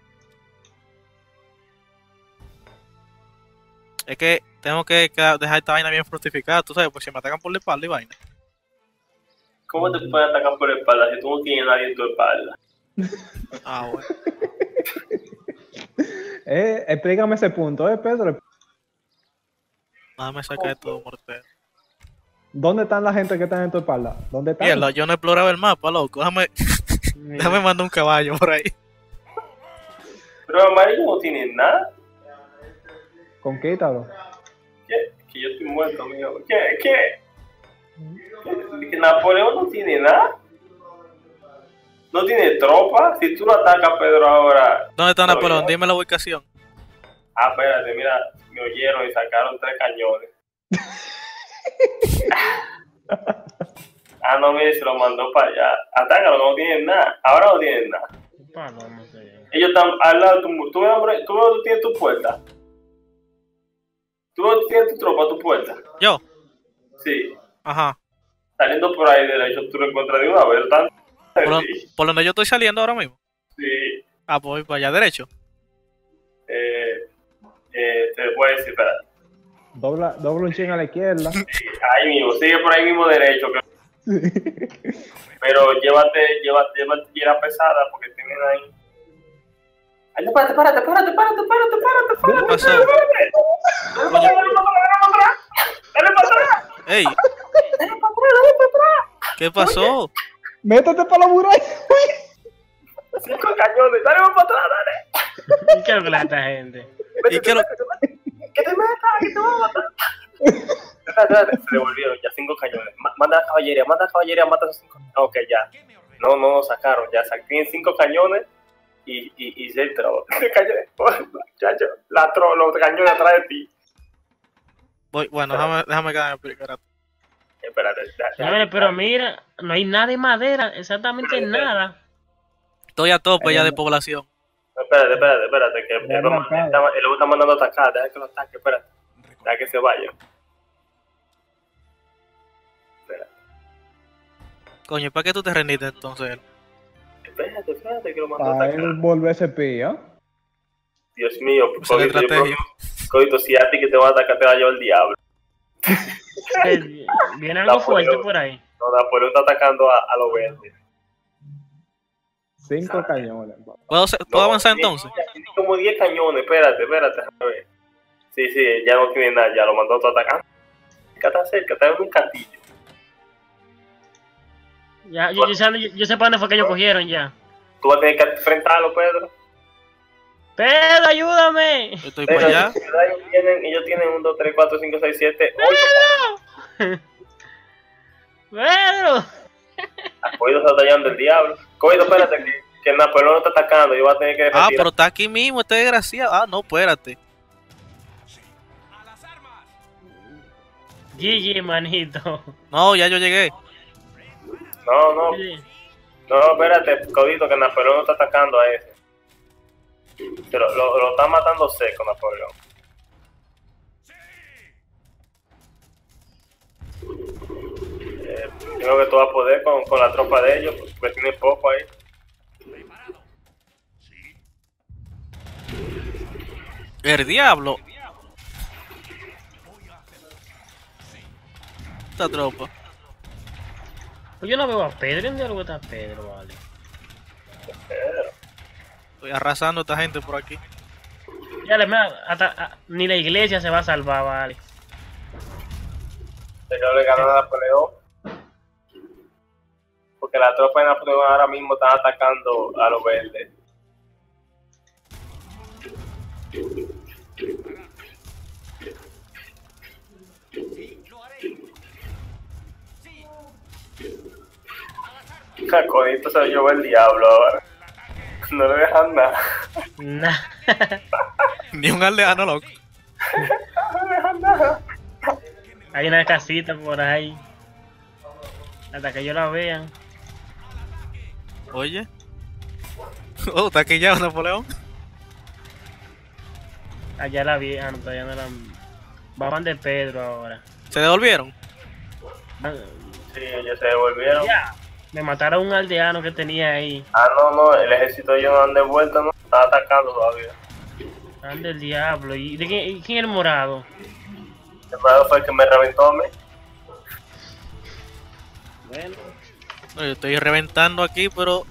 Es que tengo que dejar esta vaina bien fortificada, tú sabes, porque si me atacan por la espalda y vaina. ¿Cómo te pueden atacar por la espalda si tú no tienes nadie en tu espalda? Ah, bueno. Explícame ese punto, Pedro. Déjame sacar todo mortero. ¿Dónde están la gente que está en tu espalda? ¿Dónde están? Mierda, yo no he explorado el mapa, loco. Déjame mandar un caballo por ahí. Pero amarillo no tiene nada. Conquítalo. ¿Qué? Que yo estoy muerto, amigo. ¿Qué? Que Napoleón no tiene nada. No tiene tropa. Si tú lo atacas, Pedro, ahora. ¿Dónde está No, Napoleón? ya. Dime la ubicación. Ah, espérate, mira, me oyeron y sacaron 3 cañones. No, mire, se lo mandó para allá. Atácalo, no tienen nada. Ahora no tienen nada. No sé. Ellos están al lado de tu muro. ¿Tú ves dónde tú tienes tu puerta? ¿Tú ves dónde tienes tu tropa, tu puerta? ¿Yo? Sí. Ajá. Saliendo por ahí derecho, tú lo encuentras de una vez. Están... Por donde yo estoy saliendo ahora mismo. Sí. Ah, pues voy para allá derecho. Te voy a decir, espérate. Dobla un ching a la izquierda. Ahí mismo, sigue por ahí mismo derecho. Pero llévate tierra pesada porque tienen ahí. Ay, no, párate. ¿Qué pasó? Dale para atrás. ¡Ey! ¿Qué pasó? Métete para la muralla. 5 cañones, dale para atrás, dale. ¿Y qué habla esta gente? ¿Y qué lo... Que te metas, que te voy a matar. Espérate, se devolvieron ya 5 cañones. Manda caballería, mata esos 5. Ok, ya. No, sacaron, ya tienen 5 cañones y 6 cañones. Muchacho, los cañones atrás de ti. Bueno, déjame quedarme explicar. Espérate, Señores, pero mira, no hay nada de madera, exactamente nada. Estoy a tope ya de población. Espérate, que él lo está mandando a atacar, deja que lo ataque, espérate. Deja que se vaya. Espérate, Coño, ¿para qué tú te rendiste entonces? espérate, que lo mandó a Para atacar. él volverse pía. Dios mío, Esa es la estrategia. Codito, si a ti que te va a atacar te va a llevar el diablo. Viene algo fuerte por ahí. No, Napoleón está atacando a los verdes. 5 cañones. ¿Puedo avanzar entonces? Tiene como 10 cañones, espérate, déjame ver. Sí, ya no tiene nada, ya lo mandó a atacar. Está cerca, está en un castillo. Ya, yo sé para dónde fue que ellos cogieron ya. Tú vas a tener que enfrentarlo, Pedro. Pedro, ayúdame. Estoy para allá. Ellos tienen 1, 2, 3, 4, 5, 6, 7, 8. Pedro. Coido se está hallando el diablo. Coido, espérate, que Napoleón no está atacando. Yo voy a tener que Ah, retirar. pero está aquí mismo, este desgraciado. Ah, no, espérate. ¡A las armas! GG, manito. No, ya yo llegué. No, no, espérate, Codito, que Napoleón no está atacando a ese. Pero lo está matando seco, Napoleón. Creo que tú vas a poder con la tropa de ellos, porque tiene poco ahí. El diablo. Esta tropa. Pues yo no veo a Pedro. ¿Dónde algo está Pedro, vale? Estoy arrasando a esta gente por aquí. Ya le ni la iglesia se va a salvar, vale. Pero le ganó a Napoleón. Porque la tropa de Napoleón ahora mismo están atacando a los verdes. Codito se lo llevó el diablo ahora. No le dejan nada. Nah. Ni un aldeano, loco. No le dejan nada. Hay una casita por ahí. Hasta que yo la vea. Oye. Oh, está aquí ya Napoleón. Allá la vi, no, todavía no la... Van de Pedro ahora. ¿Se devolvieron? Sí, ellos se devolvieron. Ya, me mataron un aldeano que tenía ahí. No, el ejército de ellos no han devuelto, no. Está atacando todavía. Ande el diablo. ¿Y quién es el morado? El morado fue el que me reventó a mí. Bueno. No, yo estoy reventando aquí, pero...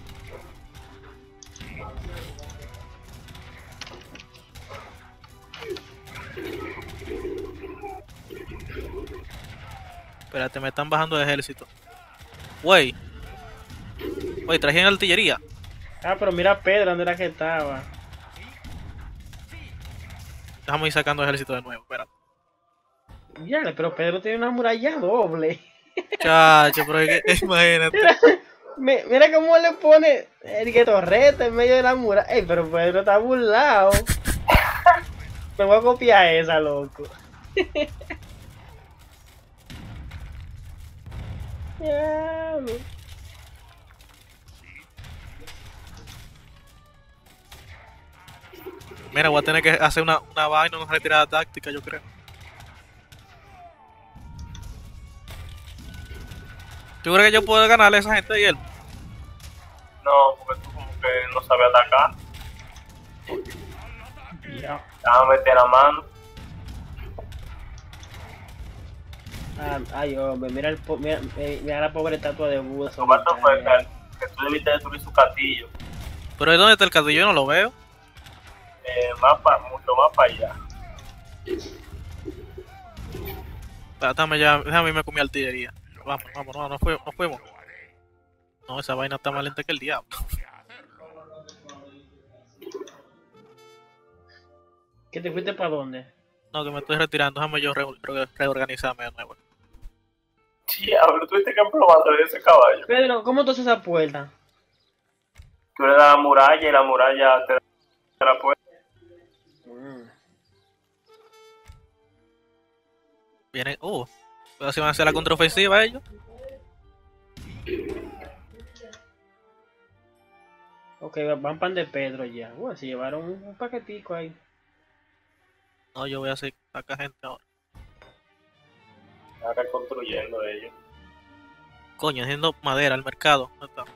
Espérate, me están bajando de ejército. Wey. Wey, trajeron artillería. Ah, pero mira a Pedro, ¿dónde era que estaba? Déjame ir sacando ejército de nuevo, espérate. Ya, pero Pedro tiene una muralla doble. Chacho, pero es que, imagínate. Mira cómo le pone el que torreta en medio de la muralla. Ey, pero Pedro está burlado. Me voy a copiar esa, loco. Diablo. Mira, voy a tener que hacer una vaina, una retirada táctica, yo creo. ¿Tú crees que yo puedo ganarle a esa gente y él? No, porque tú como que no sabes atacar. Ya. Te vas a meter la mano. Ay, hombre, mira, mira la pobre estatua de Buda. ¿Cuánto fue que tú debiste destruir su castillo? Pero ¿de dónde está el castillo? Yo no lo veo. Mucho más para allá. Déjame irme con mi artillería. Vamos, no, nos fuimos. No, esa vaina está más lenta que el diablo. ¿Que te fuiste para dónde? No, que me estoy retirando, déjame yo reorganizarme de nuevo. Diablo, tuviste que probarlo de ese caballo. Pedro, ¿cómo tú haces esa puerta? Tú le das la muralla y la muralla te la puerta. Vienen, pero si van a hacer la contraofensiva ellos. Ok, van pan de Pedro ya. Bueno, se llevaron un paquetico ahí. No, yo voy a hacer acá gente ahora. Acá construyendo ellos. Coño, haciendo madera al mercado. ¿Dónde está?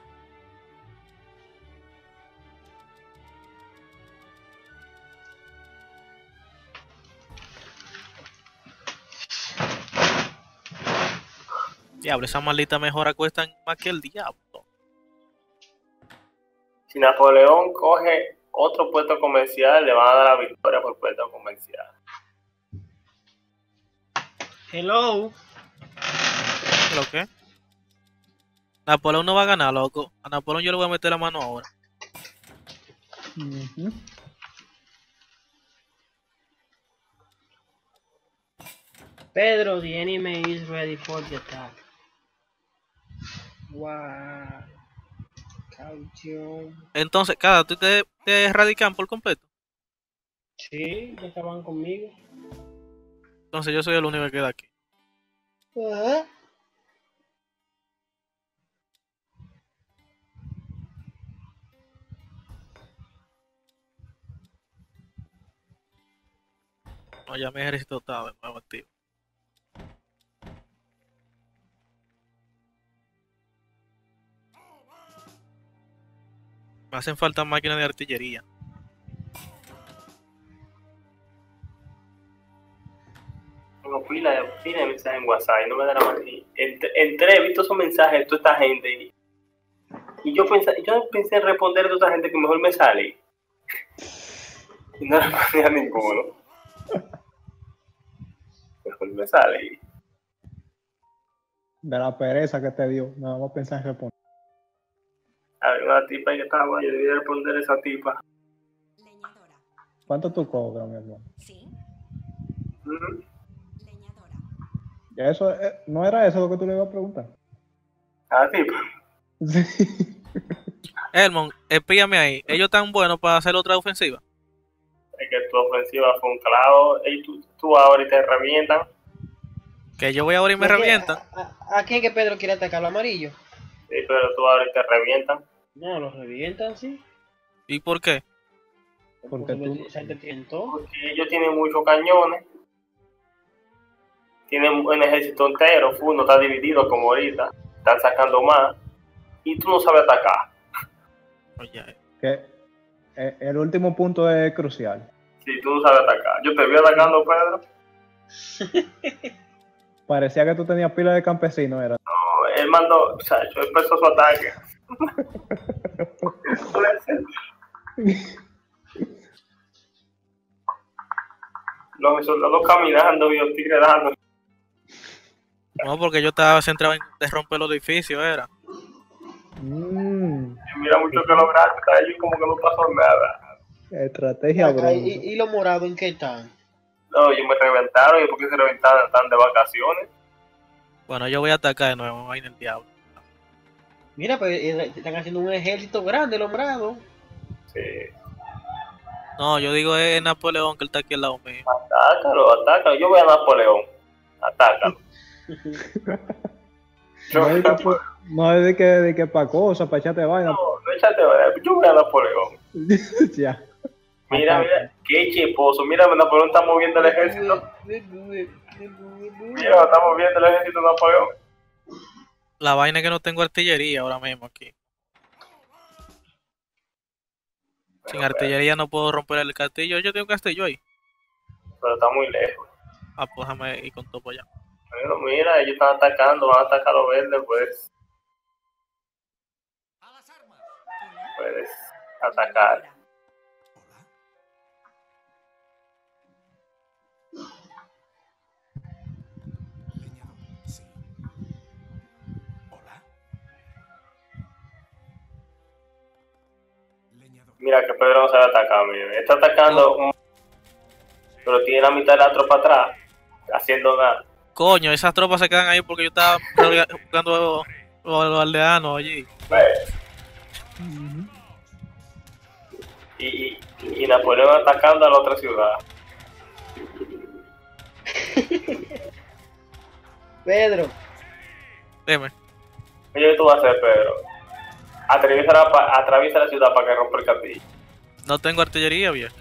Diablo, esa maldita mejora cuestan más que el diablo. Si Napoleón coge otro puesto comercial, le van a dar la victoria por puesto comercial. Hello. ¿Lo qué? Napoleón no va a ganar, loco. A Napoleón yo le voy a meter la mano ahora. Pedro, the enemy is ready for the attack. Wow. Caution. Entonces, ¿tú te erradican por completo? Sí, ya estaban conmigo. Entonces yo soy el único que queda aquí. Ajá. No, ya mi ejército está de nuevo activo. Me hacen falta máquinas de artillería. Tengo pila de mensajes en WhatsApp y no me da la mano. Entré, he visto esos mensajes de toda esta gente y yo pensé en responder a toda esta gente que mejor me sale. Y no respondí a ninguno. Mejor me sale. De la pereza que te dio. Nada más pensar en responder. Había una tipa que estaba, yo debía responder a esa tipa. Leñadora. ¿Cuánto tú cobras, mi hermano? Sí. Ujú. Leñadora. Ya eso, no era eso lo que tú le ibas a preguntar. A la tipa. Sí. Elmon, espíame ahí. ¿Ellos están buenos para hacer otra ofensiva? Es que tu ofensiva fue un clavo. Y tú ahora y te revientan. Que yo voy ahora y me ¿A quién- revientan. ¿A quién que Pedro quiere atacar? ¿Al amarillo? Sí, pero tú ahora y te revientan. No, los revientan, sí. ¿Y por qué? Porque tú- Esa gente tiene todo. Porque ellos tienen muchos cañones. Tienen un ejército entero. No está dividido como ahorita. Están sacando más. Y tú no sabes atacar. Oye, Que el último punto es crucial. Si tú no sabes atacar. Yo te vi atacando, Pedro. Parecía que tú tenías pila de campesinos, era. Él mandó, chacho, él empezó su ataque. Los soldados caminando y los tigres dando. no, porque yo estaba centrado en de romper los edificios, era. Y mira mucho que lograr, está allí como que no pasó nada. Estrategia Acá, bronca. ¿Y los morados en qué están? No, ellos me reventaron y porque se reventaron están de vacaciones. Bueno, yo voy a atacar de nuevo, vaina el diablo. Mira, pues están haciendo un ejército grande los morados. Sí. No, yo digo es Napoleón que él está aquí al lado mío. Atácalo. Yo voy a Napoleón. Atácalo. No es de que, no es de que para cosas, para echarte vaina. No échate, yo voy a Napoleón. Ya. Mira, qué chiposo. Mira, Napoleón está moviendo el ejército. Mira, está moviendo el ejército de Napoleón. La vaina es que no tengo artillería ahora mismo aquí. Sin artillería no puedo romper el castillo. Yo tengo un castillo ahí. Pero está muy lejos. Ah, pues déjame ir con todo allá. Pero mira, ellos están atacando, van a atacar a los verdes, pues. ¡A las armas! Puedes atacar. Hola. Leñador, sí. Hola. Leñador. Mira que Pedro no sabe atacar, mira. Está atacando, pero tiene la mitad de la tropa atrás, haciendo nada. Coño, esas tropas se quedan ahí porque yo estaba jugando los aldeanos allí. Y Napoleón atacando a la otra ciudad. Pedro, Dime. ¿Qué tú vas a hacer, Pedro? Atraviesa la ciudad para que rompa el castillo. No tengo artillería, viejo.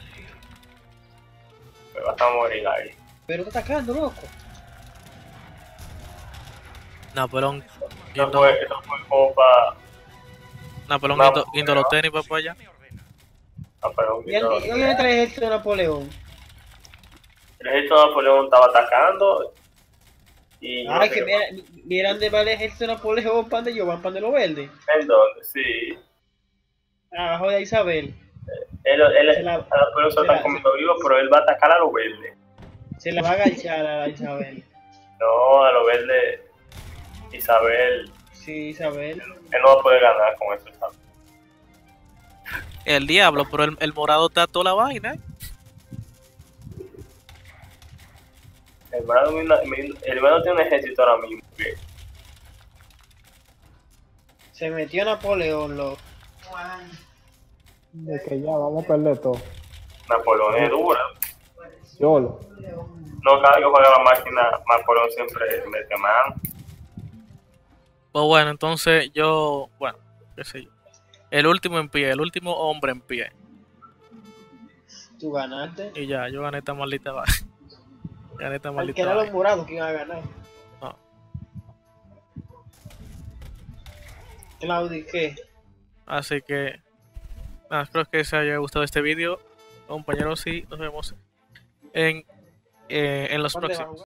Me vas a morir ahí. pero está atacando, loco. Napoleón Eso fue como para Napoleón Vamos, guindo los tenis para allá. Napoleón. Y hoy entra el ejército de Napoleón. El ejército de Napoleón estaba atacando. Y Ay, que miran de va el ejército de Napoleón, pan de van pan de los verdes. ¿En dónde? Sí. Abajo de Isabel. Él la- a Napoleón se lo están la- comiendo vivo, pero él va a atacar a los verdes. Se la va a agachar a la Isabel. No, a los verdes. Isabel. Sí, Isabel. Él no va a poder ganar con eso, ¿sabes? El diablo, pero el morado está toda la vaina. El hermano tiene un ejército ahora mismo. Que Se metió Napoleón, loco. De que ya vamos a perder todo. Napoleón es dura. Solo. No, cada vez que juega la máquina, Napoleón siempre mete mano. Pues bueno, entonces yo, bueno, qué sé yo. El último en pie, el último hombre en pie. Tú ganaste. Y ya, yo gané esta maldita vaina. Gané esta Al maldita que era los vaina. morados, ¿quién va a ganar? No. Claudi, ¿qué? Así que, nada, espero que os haya gustado este vídeo, compañeros, y nos vemos en los ¿Dónde próximos. vamos?